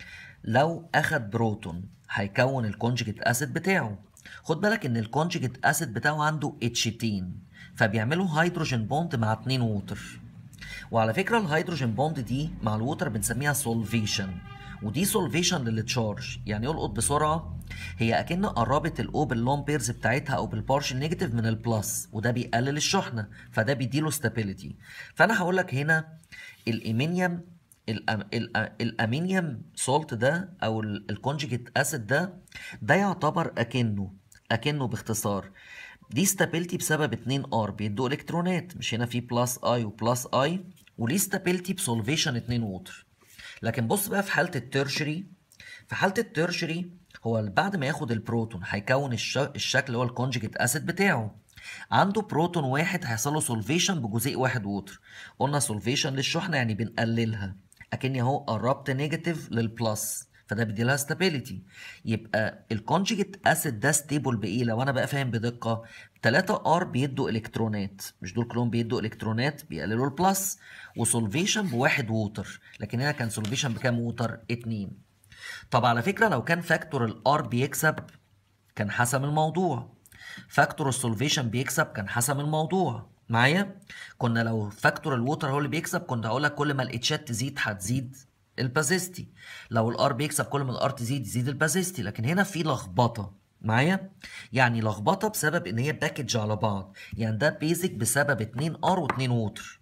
لو اخد بروتون هيكون الكونجيجيت اسيد بتاعه. خد بالك ان الكونجيجيت اسيد بتاعه عنده اتشتين، فبيعملوا هيدروجين بوند مع اتنين ووتر. وعلى فكره الهيدروجين بوند دي مع الووتر بنسميها سولفيشن، ودي سولفيشن للتشارج. يعني القط بسرعه هي اكن قربت الاو باللون بيرز بتاعتها او بالبارشل نيجاتيف من البلس، وده بيقلل الشحنه فده بيديله ستابيليتي. فانا هقول لك هنا الامينيوم الأم... الأ- الامينيوم سولت ده او الكونجيجيت اسيد ده ده يعتبر اكنه اكنه باختصار دي ستابيلتي بسبب اتنين ار بيدوا الكترونات، مش هنا في بلس اي وبلس اي، وليه ستابيلتي بسولفيشن اتنين ووتر. لكن بص بقى في حاله التيرشري، في حاله التيرشري هو بعد ما ياخد البروتون هيكون الش... الشكل اللي هو الكونجيجيت اسيد بتاعه. عنده بروتون واحد هيحصل له سولفيشن بجزيء واحد ووتر. قلنا سولفيشن للشحنه يعني بنقللها، اكني اهو قربت نيجاتيف للبلس فده بيدي لها ستابيليتي. يبقى الكونجيجيت اسيد ده ستيبل بايه لو انا بقى فاهم بدقه؟ ثلاثة ار بيدوا الكترونات، مش دول كلهم بيدوا الكترونات بيقللوا البلس، وسولفيشن بواحد ووتر، لكن هنا كان سولفيشن بكام ووتر؟ اتنين. طب على فكره لو كان فاكتور الار بيكسب كان حسم الموضوع، فاكتور السولفيشن بيكسب كان حسم الموضوع معايا. كنا لو فاكتور الووتر هو اللي بيكسب كنت هقول لك كل ما الاتشات تزيد هتزيد البازيستي، لو الار بيكسب كل ما الار تزيد يزيد البازيستي. لكن هنا في لخبطه معايا، يعني لخبطه بسبب ان هي باكج على بعض، يعني ده بيزك بسبب اتنين ار و2 ووتر،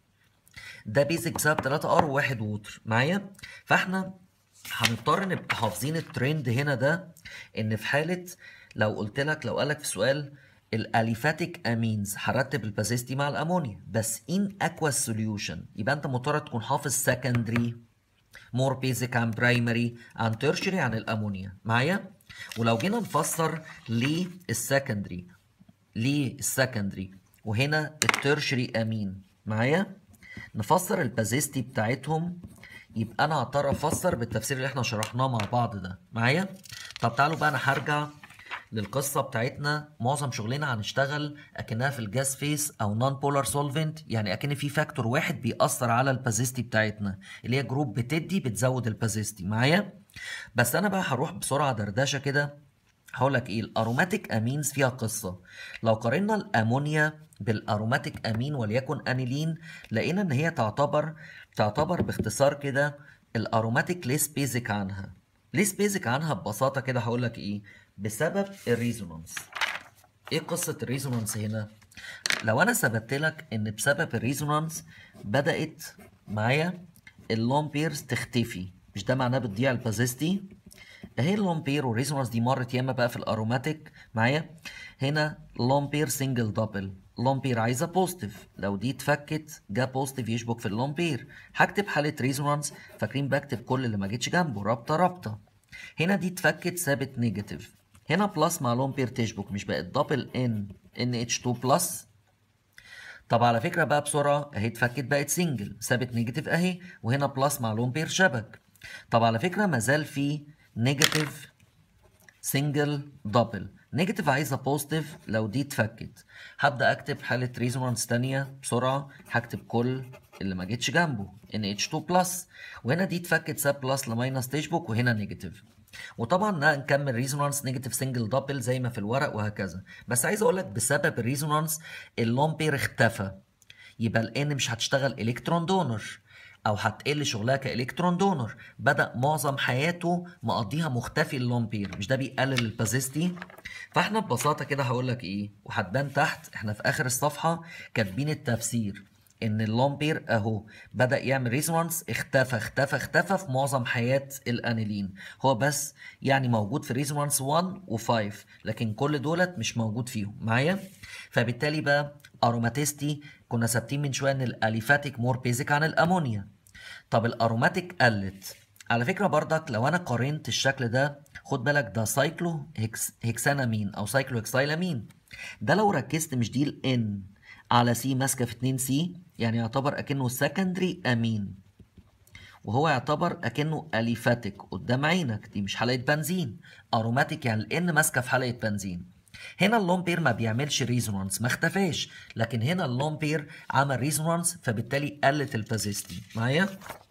ده بيزك بسبب تلاتة ار و1 ووتر معايا. فاحنا هنضطر نبقى حافظين الترند هنا ده، ان في حاله لو قلت لك، لو قال لك في سؤال الاليفاتيك امينز هرتب البازيستي مع الامونيا بس ان اكواس سوليوشن، يبقى انت مضطر تكون حافظ سكندري، مور بيزك عن برايمري عن تيرشري عن الامونيا معايا. ولو جينا نفسر ليه السكندري، ليه السكندري وهنا التيرشري امين معايا، نفسر البازيستي بتاعتهم، يبقى انا هضطر افسر بالتفسير اللي احنا شرحناه مع بعض ده معايا. طب تعالوا بقى انا هرجع للقصه بتاعتنا. معظم شغلنا هنشتغل اكنها في الجاز فيس او نون بولار سولفنت، يعني اكن في فاكتور واحد بيأثر على البازيستي بتاعتنا اللي هي جروب بتدي بتزود البازيستي معايا. بس انا بقى هروح بسرعه دردشه كده، هقول لك ايه الاروماتيك امينز فيها قصه. لو قارنا الامونيا بالاروماتيك امين وليكن انيلين، لقينا ان هي تعتبر تعتبر باختصار كده الاروماتيك ليس بيزك عنها. ليس بيزك عنها ببساطه كده هقول لك ايه، بسبب الريزونانس. ايه قصه الريزونانس هنا؟ لو انا ثبت لك ان بسبب الريزونانس بدات معايا اللون بيرز تختفي، مش ده معناه بتضيع البازيستي؟ اهي اللون بير والريزونانس دي مرت ياما بقى في الاروماتيك معايا. هنا لون بير سنجل دبل، لون بير عايزه بوزيتيف، لو دي اتفكت جا بوزيتيف يشبك في اللون بير، هكتب حاله ريزونانس، فاكرين بكتب كل اللي ما جيتش جنبه رابطه رابطه. هنا دي اتفكت ثابت نيجاتيف، هنا بلس مع لون بير تشبك، مش بقت دبل ان ان اتش اتنين بلس. طب على فكره بقى بسرعه اهي اتفكت بقت سنجل ثابت نيجاتيف اهي، وهنا بلس مع لون بير شبك. طب على فكره ما زال في نيجاتيف سنجل دبل، نيجاتيف عايزه بوزيتيف، لو دي اتفكت هبدا اكتب حاله ريزونانس ثانيه بسرعه، هكتب كل اللي ما جيتش جنبه ان اتش اتنين بلس، وهنا دي اتفكت ساب بلس لماينس تشبك، وهنا نيجاتيف. وطبعا نكمل ريزونانس نيجاتيف سنجل دبل زي ما في الورق وهكذا. بس عايز اقول لك بسبب الريزونانس اللون بير اختفى، يبقى الان مش هتشتغل الكترون دونر او هتقل شغلها كالكترون دونر، بدا معظم حياته مقضيها مختفي اللون بير، مش ده بيقلل البازيستي؟ فاحنا ببساطه كده هقول لك ايه، وهتبان تحت احنا في اخر الصفحه كاتبين التفسير ان اللون بير اهو بدا يعمل ريزونانس، اختفى اختفى اختفى في معظم حياه الانيلين، هو بس يعني موجود في ريزونانس واحد و5، لكن كل دولت مش موجود فيهم معايا. فبالتالي بقى اروماتيستي كنا ثابتين من شويه ان الاليفاتيك مور بيزك عن الامونيا. طب الاروماتيك قلت. على فكره بردك لو انا قارنت الشكل ده خد بالك ده سايكلو هيكس هيكسانامين او سايكلو هيكسايلامين، ده لو ركزت مش دي الان على سي ماسكه في اتنين سي، يعني يعتبر اكنه سكندري امين، وهو يعتبر اكنه اليفاتيك قدام عينك، دي مش حلقه بنزين. اروماتيك يعني الان ماسكه في حلقه بنزين. هنا اللون بير ما بيعملش ريزونانس ما اختفاش، لكن هنا اللون بير عمل ريزونانس، فبالتالي قلت البازيستي معايا.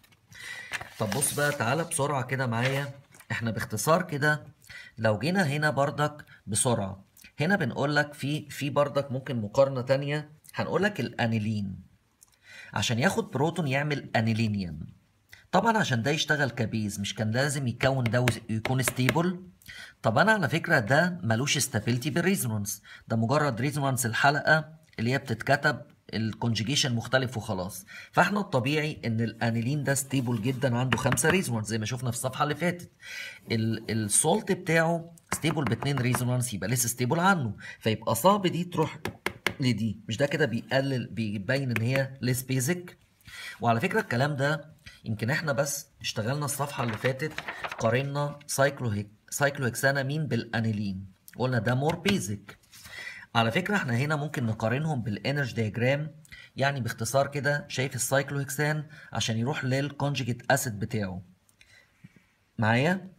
طب بص بقى تعالى بسرعه كده معايا، احنا باختصار كده لو جينا هنا بردك بسرعه، هنا بنقول لك في في بردك ممكن مقارنه تانية، هنقول لك الانيلين عشان ياخد بروتون يعمل انيلينيوم، طبعا عشان ده يشتغل كبيز مش كان لازم يكون ده ويكون ستيبل؟ طب انا على فكره ده ملوش استابيليتي بالريزونانس، ده مجرد ريزونانس الحلقه اللي هي بتتكتب الكونجيجيشن مختلف وخلاص. فاحنا الطبيعي ان الانيلين ده ستيبل جدا عنده خمسه ريزونانس زي ما شفنا في الصفحه اللي فاتت، السولت بتاعه ستيبل باتنين ريزونانس، يبقى لسه ستيبل عنه، فيبقى صعب دي تروح لدي، مش ده كده بيقلل بيبين ان هي ليس بيزك. وعلى فكره الكلام ده يمكن احنا بس اشتغلنا الصفحه اللي فاتت قارنا سايكلو هيك سايكلو هكسانامين بالانيلين، قلنا ده مور بيزك. على فكره احنا هنا ممكن نقارنهم بالانرج دياجرام، يعني باختصار كده شايف السايكلو هكسان عشان يروح للكونجيجيت اسيد بتاعه معايا،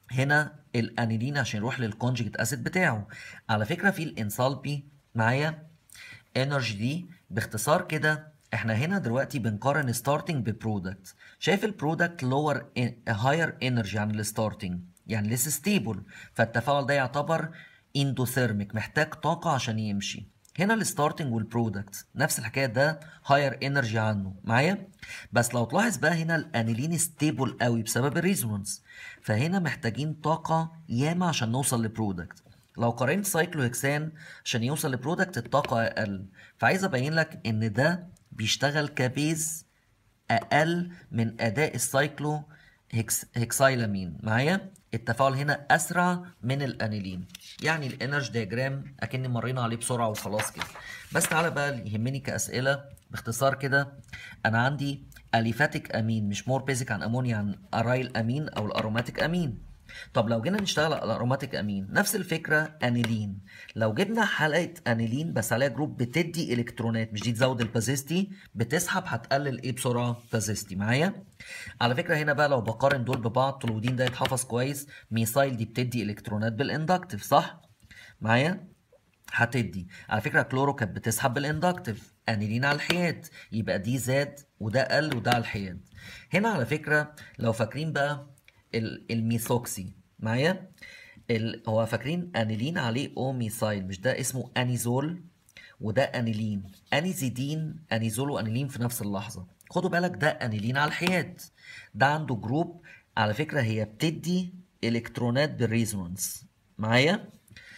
هنا الانيلين عشان يروح للكونجكت اسيد بتاعه. على فكره في الانسالبي معايا انرجي دي باختصار كده، احنا هنا دلوقتي بنقارن ستارتنج ببرودكت. شايف البرودكت لور هاير انرجي عن الستارتنج، يعني لسه ستيبل، فالتفاعل ده يعتبر اندوثيرميك، محتاج طاقه عشان يمشي. هنا الستارتنج والبرودكت نفس الحكايه، ده هاير انرجي عنه معايا. بس لو تلاحظ بقى هنا الانيلين ستيبل قوي بسبب الريزونانس، فهنا محتاجين طاقه ياما عشان نوصل لبرودكت. لو قارنت سايكلوهكسان عشان يوصل لبرودكت الطاقة أقل. فعايز أبين لك إن ده بيشتغل كبيز أقل من أداء السايكلو هكس هكسايلامين معايا. التفاعل هنا أسرع من الأنيلين. يعني الانرجي دياجرام أكني مرينا عليه بسرعة وخلاص كده. بس تعالى بقى اللي يهمني كأسئلة باختصار كده. أنا عندي أليفاتيك أمين مش مور بيزك عن أمونيا عن أرايل أمين أو الأروماتيك أمين. طب لو جينا نشتغل على الاروماتيك امين نفس الفكره انيلين. لو جبنا حلقه انيلين بس عليها جروب بتدي الكترونات، مش دي تزود البازيستي، بتسحب هتقلل ايه بسرعه بازيستي معايا. على فكره هنا بقى لو بقارن دول ببعض تولودين ده يتحفظ كويس. ميثايل دي بتدي الكترونات بالاندكتيف صح معايا، هتدي. على فكره كلورو كانت بتسحب بالاندكتيف، انيلين على الحياد، يبقى دي زاد وده قل وده على الحياد. هنا على فكره لو فاكرين بقى الميثوكسي معايا، ال... هو فاكرين انيلين عليه او ميثايل، مش ده اسمه انيزول وده انيلين. انيزيدين انيزول وانيلين في نفس اللحظه. خدوا بالك ده انيلين على الحياد، ده عنده جروب. على فكره هي بتدي الكترونات بالريزونانس معايا.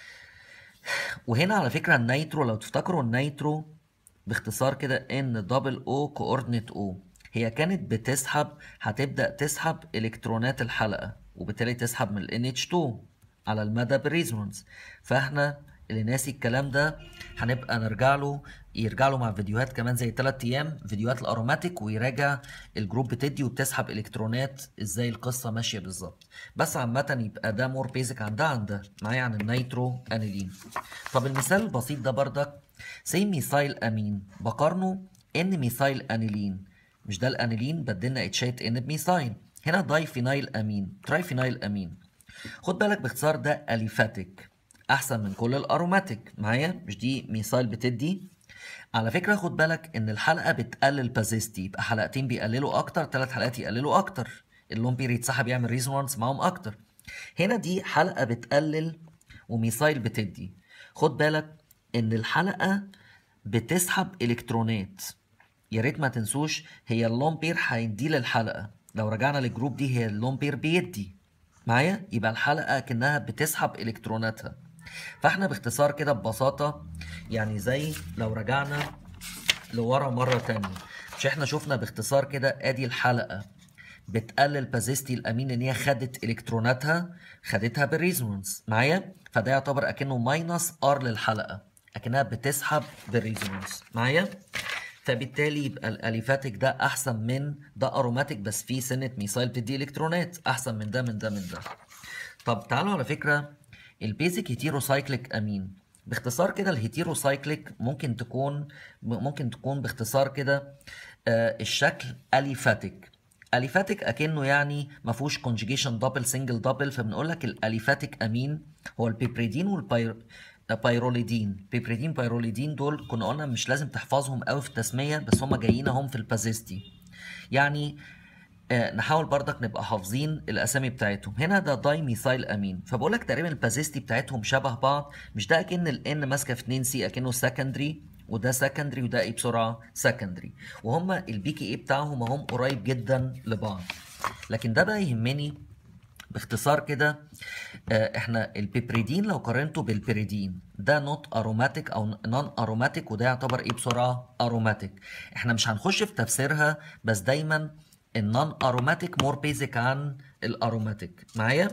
وهنا على فكره النيترو لو تفتكروا النيترو باختصار كده ان دبل او كوردينيت او، هي كانت بتسحب، هتبدأ تسحب الكترونات الحلقة وبالتالي تسحب من ال إن إتش تو على المدى بالريزونانس. فاحنا اللي ناسي الكلام ده هنبقى نرجع له، يرجع له مع فيديوهات كمان زي تلات ايام فيديوهات الاروماتيك، ويراجع الجروب بتدي وبتسحب الكترونات ازاي القصه ماشيه بالظبط. بس عامه يبقى ده مور بيزك عن ده عن ده معايا عن النيترو انيلين. طب المثال البسيط ده بردك سي ميثايل امين بقارنه ان ميثايل انيلين، مش ده الانيلين بدلنا اتشات ان بميثايل. هنا داي فينايل امين تراي فينايل امين. خد بالك باختصار ده اليفاتيك احسن من كل الاروماتيك معايا، مش دي ميثايل بتدي. على فكره خد بالك ان الحلقه بتقلل بازيستي، يبقى حلقتين بيقللوا اكتر، ثلاث حلقات يقللوا اكتر، اللون بير يتسحب يعمل ريزونانس معاهم اكتر. هنا دي حلقه بتقلل وميثايل بتدي. خد بالك ان الحلقه بتسحب الكترونات، يا ريت ما تنسوش هي اللون بير هيدي للحلقه. لو رجعنا للجروب دي هي اللون بير بيدي معايا، يبقى الحلقه كأنها بتسحب الكتروناتها. فاحنا باختصار كده ببساطه يعني زي لو رجعنا لورا مره تانية، مش احنا شفنا باختصار كده ادي الحلقه بتقلل بازيستي الامين ان هي خدت الكتروناتها، خدتها بالريزونانس معايا، فده يعتبر اكنه ماينس ار للحلقه، اكنها بتسحب بالريزونانس معايا. فبالتالي يبقى الاليفاتيك ده احسن من ده اروماتيك بس فيه سنه ميثايل بتدي الكترونات، احسن من ده من ده من ده. طب تعالوا على فكره البيزك هيتيروسايكليك امين باختصار كده. الهيتيروسايكليك ممكن تكون ممكن تكون باختصار كده آه الشكل اليفاتيك. اليفاتيك اكنه يعني ما فيهوش كونجيجيشن دبل سنجل دبل، فبنقول لك الاليفاتيك امين هو البيبريدين والباير بايروليدين. بيبريدين بايروليدين دول كنا قلنا مش لازم تحفظهم قوي في التسميه، بس هم جايين اهم في البازيستي يعني. آه نحاول برضك نبقى حافظين الاسامي بتاعتهم. هنا ده داي ميثايل امين، فبقول لك تقريبا البازيستي بتاعتهم شبه بعض. مش ده اكن الان ماسكه في اتنين سي اكنه سكندري، وده سكندري وده ايه بسرعه سكندري، وهما البي كي اي بتاعهم هم قريب جدا لبعض. لكن ده بقى يهمني باختصار كده آه احنا البيبريدين لو قارنته بالبيريدين ده نوت اروماتيك او نون اروماتيك، وده يعتبر ايه بسرعه اروماتيك. احنا مش هنخش في تفسيرها، بس دايما النون اروماتيك مور بيزك عن الاروماتيك معايا.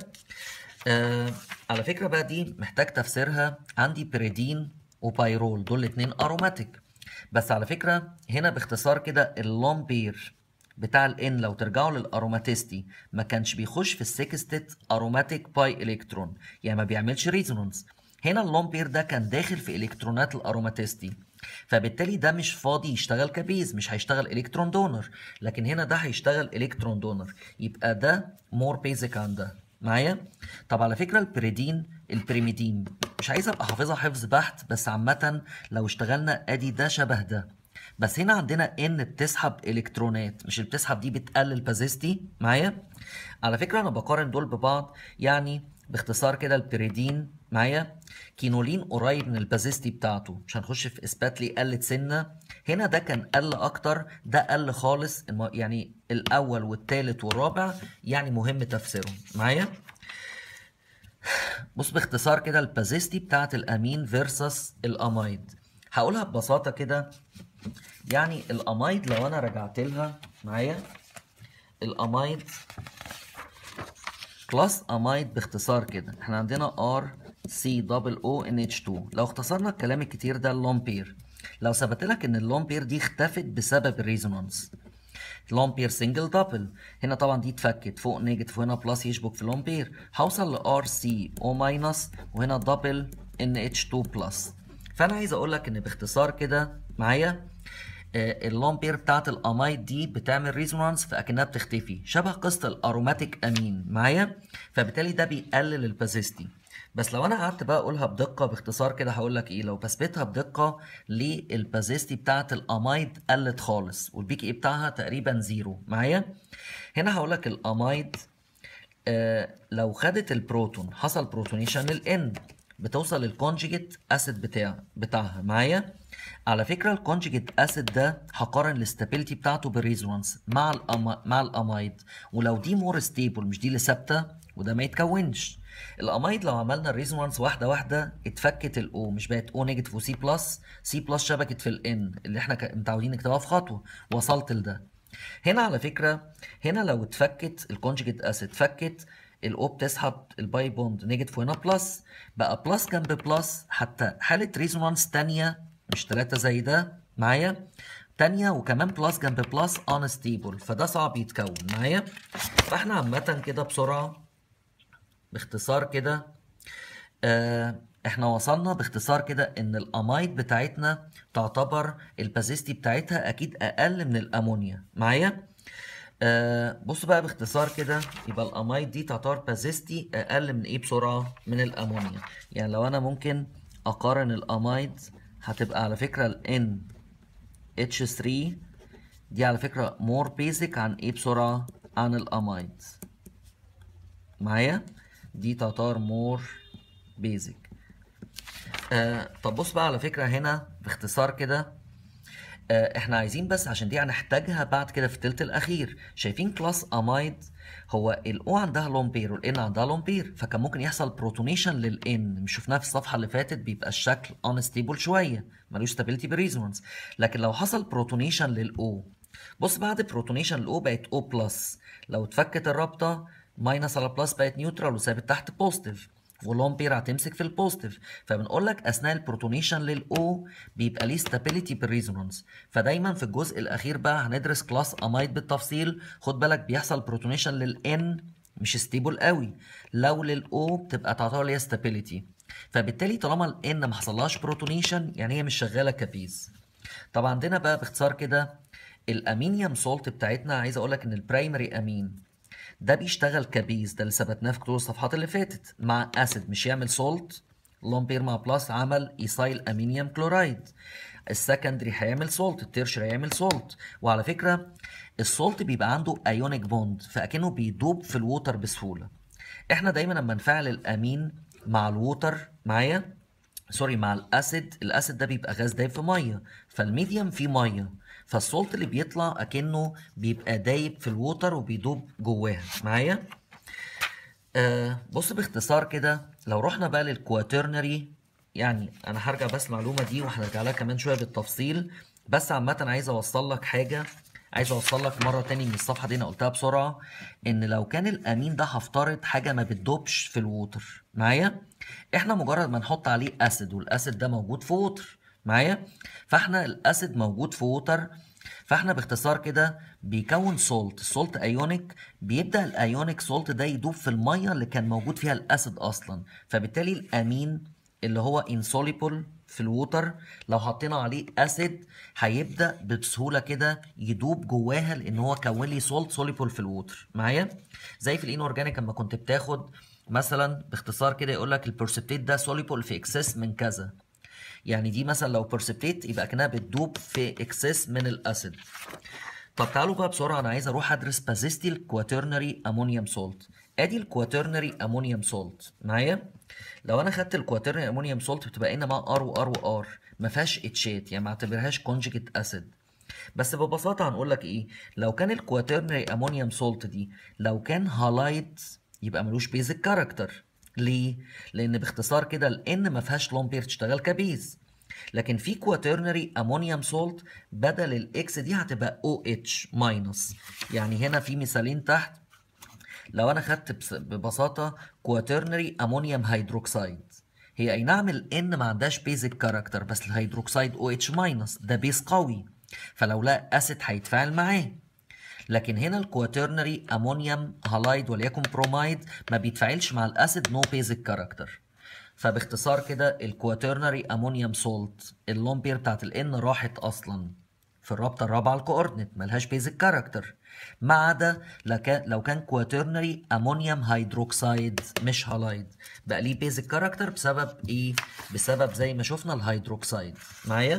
آه على فكره بقى دي محتاج تفسيرها. عندي بيريدين وبايرول دول الاثنين اروماتيك، بس على فكره هنا باختصار كده اللون بير بتاع الان لو ترجعوا للاروماتيستي ما كانش بيخش في السكستت اروماتيك باي الكترون، يعني ما بيعملش ريزونانس. هنا اللون بير ده كان داخل في الكترونات الاروماتيستي، فبالتالي ده مش فاضي يشتغل كبيز، مش هيشتغل الكترون دونر، لكن هنا ده هيشتغل الكترون دونر، يبقى ده مور بيزك عن ده معايا؟ طب على فكرة البريدين البريميدين مش عايز ابقى حافظها حفظ بحت، بس عامة لو اشتغلنا ادي ده شبه ده، بس هنا عندنا ان بتسحب الكترونات، مش اللي بتسحب دي بتقلل بازيستي. معايا؟ على فكرة انا بقارن دول ببعض، يعني باختصار كده البريدين معايا كينولين قريب من البازيستي بتاعته، مش هنخش في اثبات ليه قلت سنة، هنا ده كان قل اكتر، ده قل خالص، يعني الاول والتالت والرابع يعني مهم تفسيرهم. معايا؟ بص باختصار كده البازيستي بتاعت الامين فيرسس الامايد، هقولها ببساطة كده، يعني الامايد لو انا رجعت لها معايا، الامايد كلاس امايد باختصار كده احنا عندنا ار سي دبل او ان اتش اتنين، لو اختصرنا الكلام الكتير ده اللومبير، لو ثبت لك ان اللومبير دي اختفت بسبب الريزونانس، لومبير سنجل دبل، هنا طبعا دي اتفكت فوق نيجاتيف وهنا بلس يشبك في لومبير، هوصل ل ار سي او ماينس وهنا دبل ان اتش اتنين بلس. فانا عايز اقول لك ان باختصار كده معايا اللومبير بتاعت الامايد دي بتعمل ريزونانس فاكنها بتختفي، شبه قصه الاروماتيك امين. معايا؟ فبالتالي ده بيقلل البازيستي. بس لو انا قعدت بقى اقولها بدقه باختصار كده هقول لك ايه، لو بثبتها بدقه ليه البازيستي بتاعت الامايد قلت خالص والبيك اي بتاعها تقريبا زيرو. معايا؟ هنا هقول لك الامايد آه لو خدت البروتون حصل بروتونيشن للان بتوصل للكونجيجيت اسيد بتاع بتاعها. معايا؟ على فكره الكونجيجيت اسيد ده هقارن الاستابيليتي بتاعته بالريزونانس مع الأما مع الامايد، ولو دي مور ستيبل مش دي اللي ثابته وده ما يتكونش. الامايد لو عملنا الريزونانس واحده واحده اتفكت الاو، مش بقت او نيجاتيف وسي بلس، سي بلس شبكت في الان اللي احنا متعودين نكتبها في خطوه، وصلت لده. هنا على فكره هنا لو اتفكت الكونجيجيت اسيد اتفكت الاو بتسحب الباي بوند نيجاتيف وهنا بلس، بقى بلس جنب بلس، حتى حاله ريزونانس تانيه مش تلاتة زي ده. معايا؟ تانية وكمان بلس جنب بلس انستيبل، فده صعب يتكون. معايا؟ فاحنا عامة كده بسرعة باختصار كده آه احنا وصلنا باختصار كده ان الامايد بتاعتنا تعتبر البازيستي بتاعتها اكيد اقل من الامونيا. معايا؟ آه بص بقى باختصار كده، يبقى الامايد دي تعتبر بازيستي اقل من ايه بسرعه؟ من الامونيا. يعني لو انا ممكن اقارن الامايد هتبقى على فكره ال ان اتش ثري دي على فكره مور بيزك عن ايه بسرعه؟ عن الامايد. معايا؟ دي تعتبر مور بيزك. آه طب بص بقى على فكره هنا باختصار كده آه، احنا عايزين بس عشان دي هنحتاجها بعد كده في التلت الاخير، شايفين كلاس امايد هو الاو عندها لومبير والان عندها لومبير، فكان ممكن يحصل بروتونيشن للان، مش شفناها في الصفحه اللي فاتت بيبقى الشكل انستيبل شويه ملوش ستابيليتي بريزونانس، لكن لو حصل بروتونيشن للاو، بص بعد بروتونيشن الاو بقت او بلس، لو اتفكت الرابطه ماينس على بلس بقت نيوترال وثابت تحت بوزيتيف، ولومبير هتمسك في البوزيتيف، فبنقول لك اثناء البروتونيشن للاو بيبقى ليه ستابيليتي بالريزونانس. فدايما في الجزء الاخير بقى هندرس كلاس امايد بالتفصيل، خد بالك بيحصل بروتونيشن للان مش ستيبل قوي، لو للاو بتبقى تعتبر ليها ستابيليتي، فبالتالي طالما الان ما حصلهاش بروتونيشن يعني هي مش شغاله كبيز. طب عندنا بقى باختصار كده الامينيوم سولت بتاعتنا، عايز اقول لك ان البرايمري امين ده بيشتغل كبيز، ده اللي ثبتناه في كل الصفحات اللي فاتت، مع اسيد مش يعمل سولت، لومبير مع بلس عمل ايثايل امينيوم كلورايد، السكندري هيعمل سولت، التيرشري هيعمل سولت، وعلى فكره السولت بيبقى عنده ايونيك بوند فاكنه بيدوب في الووتر بسهوله. احنا دايما لما نفعل الامين مع الووتر معايا سوري مع الاسيد، الاسيد ده بيبقى غاز دايب في ميه، فالميديم فيه ميه، فالسولت اللي بيطلع اكنه بيبقى دايب في الووتر وبيدوب جواها. معايا؟ آه بص باختصار كده لو رحنا بقى للكواترنري، يعني انا هرجع بس المعلومه دي وهنرجع لها كمان شويه بالتفصيل، بس عامه عايز اوصل لك حاجه، عايز اوصل لك مره تاني من الصفحه دي انا قلتها بسرعه، ان لو كان الامين ده هفترض حاجه ما بتدوبش في الووتر. معايا؟ احنا مجرد ما نحط عليه اسيد والاسيد ده موجود في ووتر. معايا؟ فاحنا الاسيد موجود في ووتر، فاحنا باختصار كده بيكون سولت، السولت ايونيك، بيبدا الايونيك سولت ده يدوب في الميه اللي كان موجود فيها الاسيد اصلا، فبالتالي الامين اللي هو insoluble في الووتر لو حطينا عليه اسيد هيبدا بسهوله كده يدوب جواها، لان هو كون لي سولت سوليبل في الووتر معايا. زي في الاينورجانيك لما كنت بتاخد مثلا باختصار كده يقول لك البرسبتيت ده سوليبل في اكسس من كذا، يعني دي مثلا لو برسبتيت يبقى كانها بتدوب في اكسس من الاسيد. طب تعالوا بقى بسرعه، انا عايز اروح ادرس بازيستي الكواترنري امونيوم سولت. ادي الكواترنري امونيوم سولت معايا. لو انا خدت الكواترنري امونيوم سولت بتبقى ان مع ار وار وار، ما فيهاش اتشات، يعني ما اعتبرهاش كونجكت اسيد. بس ببساطه هنقول لك ايه، لو كان الكواترنري امونيوم سولت دي لو كان هالايد يبقى ملوش بيزك كاركتر. ليه؟ لان باختصار كده الان ما فيهاش لون بير تشتغل كبيز. لكن في كواترنري امونيوم سولت بدل الاكس دي هتبقى او اتش ماينس. يعني هنا في مثالين تحت، لو انا خدت ببساطه كواترنري امونيوم هيدروكسيد، هي اي نعم الان ما عندهاش بيزك كاركتر، بس الهيدروكسيد او اتش ماينس ده بيز قوي، فلو لا اسيد هيتفاعل معاه. لكن هنا الكواترنري امونيوم هالايد وليكن برومايد ما بيتفاعلش مع الاسيد، نو بيزك كاركتر. فباختصار كده الكواترنري امونيوم سولت اللون بير بتاعت الان راحت اصلا في الرابطه الرابعه الكوردينيت، ملهاش بيزك كاركتر، ما عدا لو كان كواترنري امونيوم هيدروكسيد مش هالايد بقى ليه بيزك كاركتر. بسبب ايه؟ بسبب زي ما شفنا الهيدروكسيد معايا.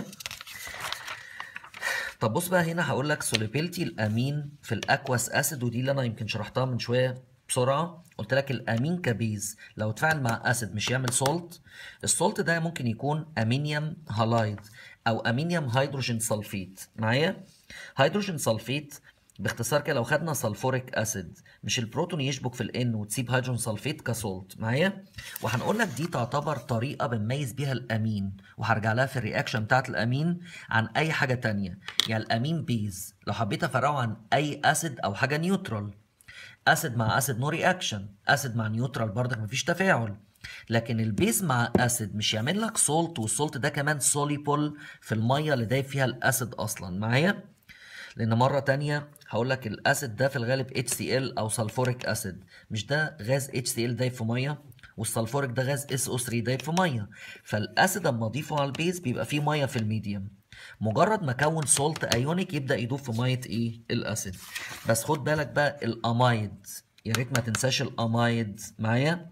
طب بص بقى هنا هقول لك سوليبيلتي الامين في الاكواس اسيد، ودي اللي انا يمكن شرحتها من شويه بسرعه. قلت لك الامين كبيز لو اتفاعل مع اسيد مش يعمل سولت. السولت ده ممكن يكون امينيوم هالايد او امينيوم هيدروجين سلفيت معايا. هيدروجين سلفيت باختصار كده لو خدنا سلفوريك اسيد مش البروتون يشبك في الان وتسيب هيدروجين سلفيت كسولت معايا. وهنقول لك دي تعتبر طريقه بنميز بيها الامين، وهرجع لها في الرياكشن بتاعت الامين عن اي حاجه تانية. يعني الامين بيز لو حبيت افرقه عن اي اسيد او حاجه نيوترال، اسيد مع اسيد نو رياكشن، اسيد مع نيوترال برضك مفيش تفاعل. لكن البيز مع اسيد مش يعمل لك سولت، والسولت ده كمان سوليبل في الميه اللي دايب فيها الاسيد اصلا معايا. لان مره تانية هقول لك الاسيد ده في الغالب اتش سي ال او سلفوريك اسيد، مش ده غاز اتش سي ال دايب في ميه، والسلفوريك ده غاز اس او ثلاثة دايب في ميه. فالاسيد اما اضيفه على البيز بيبقى فيه ميه في الميديم، مجرد ما اكون سولت ايونيك يبدا يدوب في ميه ايه الاسيد. بس خد بالك بقى الامايد، يا ريت ما تنساش الامايد معايا.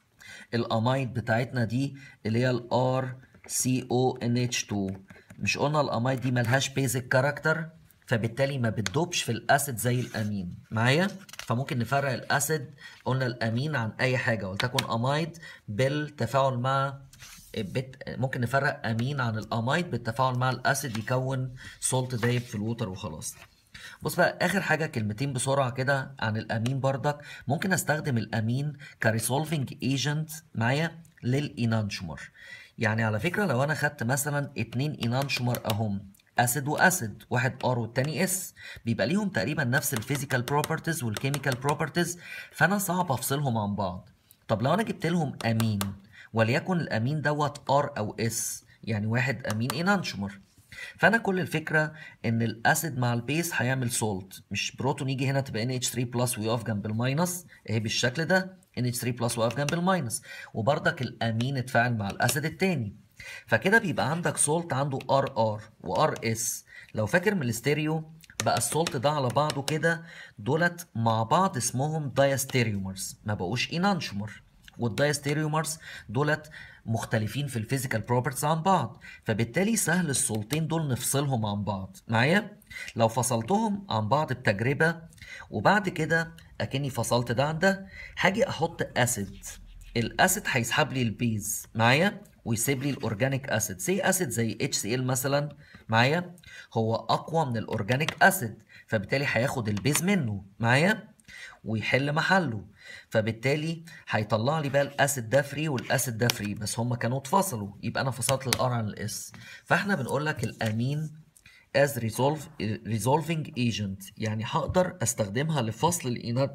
الامايد بتاعتنا دي اللي هي الار سي او ان اتش اتنين، مش قلنا الامايد دي ملهاش بيزك كاركتر، فبالتالي ما بتدوبش في الاسيد زي الامين معايا. فممكن نفرق الاسيد، قلنا الامين عن اي حاجه ولتكن امايد بالتفاعل مع بت... ممكن نفرق امين عن الامايد بالتفاعل مع الاسيد يكون سولت دايب في الووتر وخلاص. بص بقى اخر حاجه كلمتين بسرعه كده عن الامين برضك. ممكن استخدم الامين كريسولفنج ايجنت معايا للانانشومر. يعني على فكره لو انا خدت مثلا اتنين انانشومر اهم، اسيد واسيد، واحد ار والتاني اس، بيبقى ليهم تقريبا نفس الفيزيكال بروبرتيز والكيميكال بروبرتيز، فانا صعب افصلهم عن بعض. طب لو انا جبت لهم امين وليكن الامين دوت ار او اس، يعني واحد امين انانشومر، فانا كل الفكره ان الاسيد مع البيس هيعمل سولت، مش بروتون يجي هنا تبقى ان اتش ثلاثة بلس ويقف جنب الماينس اهي بالشكل ده، ان اتش ثلاثة بلس ويقف جنب الماينس، وبرضك الامين اتفاعل مع الاسيد التاني، فكده بيبقى عندك سولت عنده ار ار وار اس. لو فاكر من الاستيريو بقى السولت ده على بعضه كده دولت مع بعض اسمهم دايستيريومرز، ما بقوش انانشومر. والدايستيريومرز دولت مختلفين في الفيزيكال بروبرتيز عن بعض، فبالتالي سهل الصولتين دول نفصلهم عن بعض معايا. لو فصلتهم عن بعض بتجربة وبعد كده اكني فصلت ده عن ده، هاجي احط اسيد، الاسيد هيسحب لي البيز معايا ويسيب لي الاورجانيك اسيد، سي اسيد زي اتش سي ال مثلا معايا، هو اقوى من الاورجانيك اسيد، فبالتالي هياخد البيز منه معايا ويحل محله، فبالتالي هيطلع لي بقى الاسيد ده فري والاسيد ده فري، بس هما كانوا اتفصلوا، يبقى انا فصلت الار عن الاس. فاحنا بنقول لك الامين as resolve resolving agent، يعني هقدر استخدمها لفصل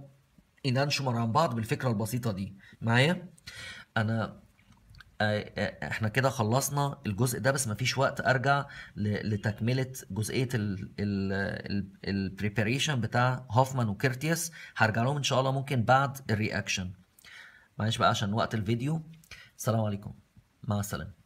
الانانشومر عن بعض بالفكره البسيطه دي معايا. انا احنا كده خلصنا الجزء ده، بس مفيش وقت ارجع لتكمله جزئيه البريباريشن بتاع هوفمان وكيرتياس، هرجع لهم ان شاء الله ممكن بعد الرياكشن. معلش بقى عشان وقت الفيديو. السلام عليكم، مع السلامه.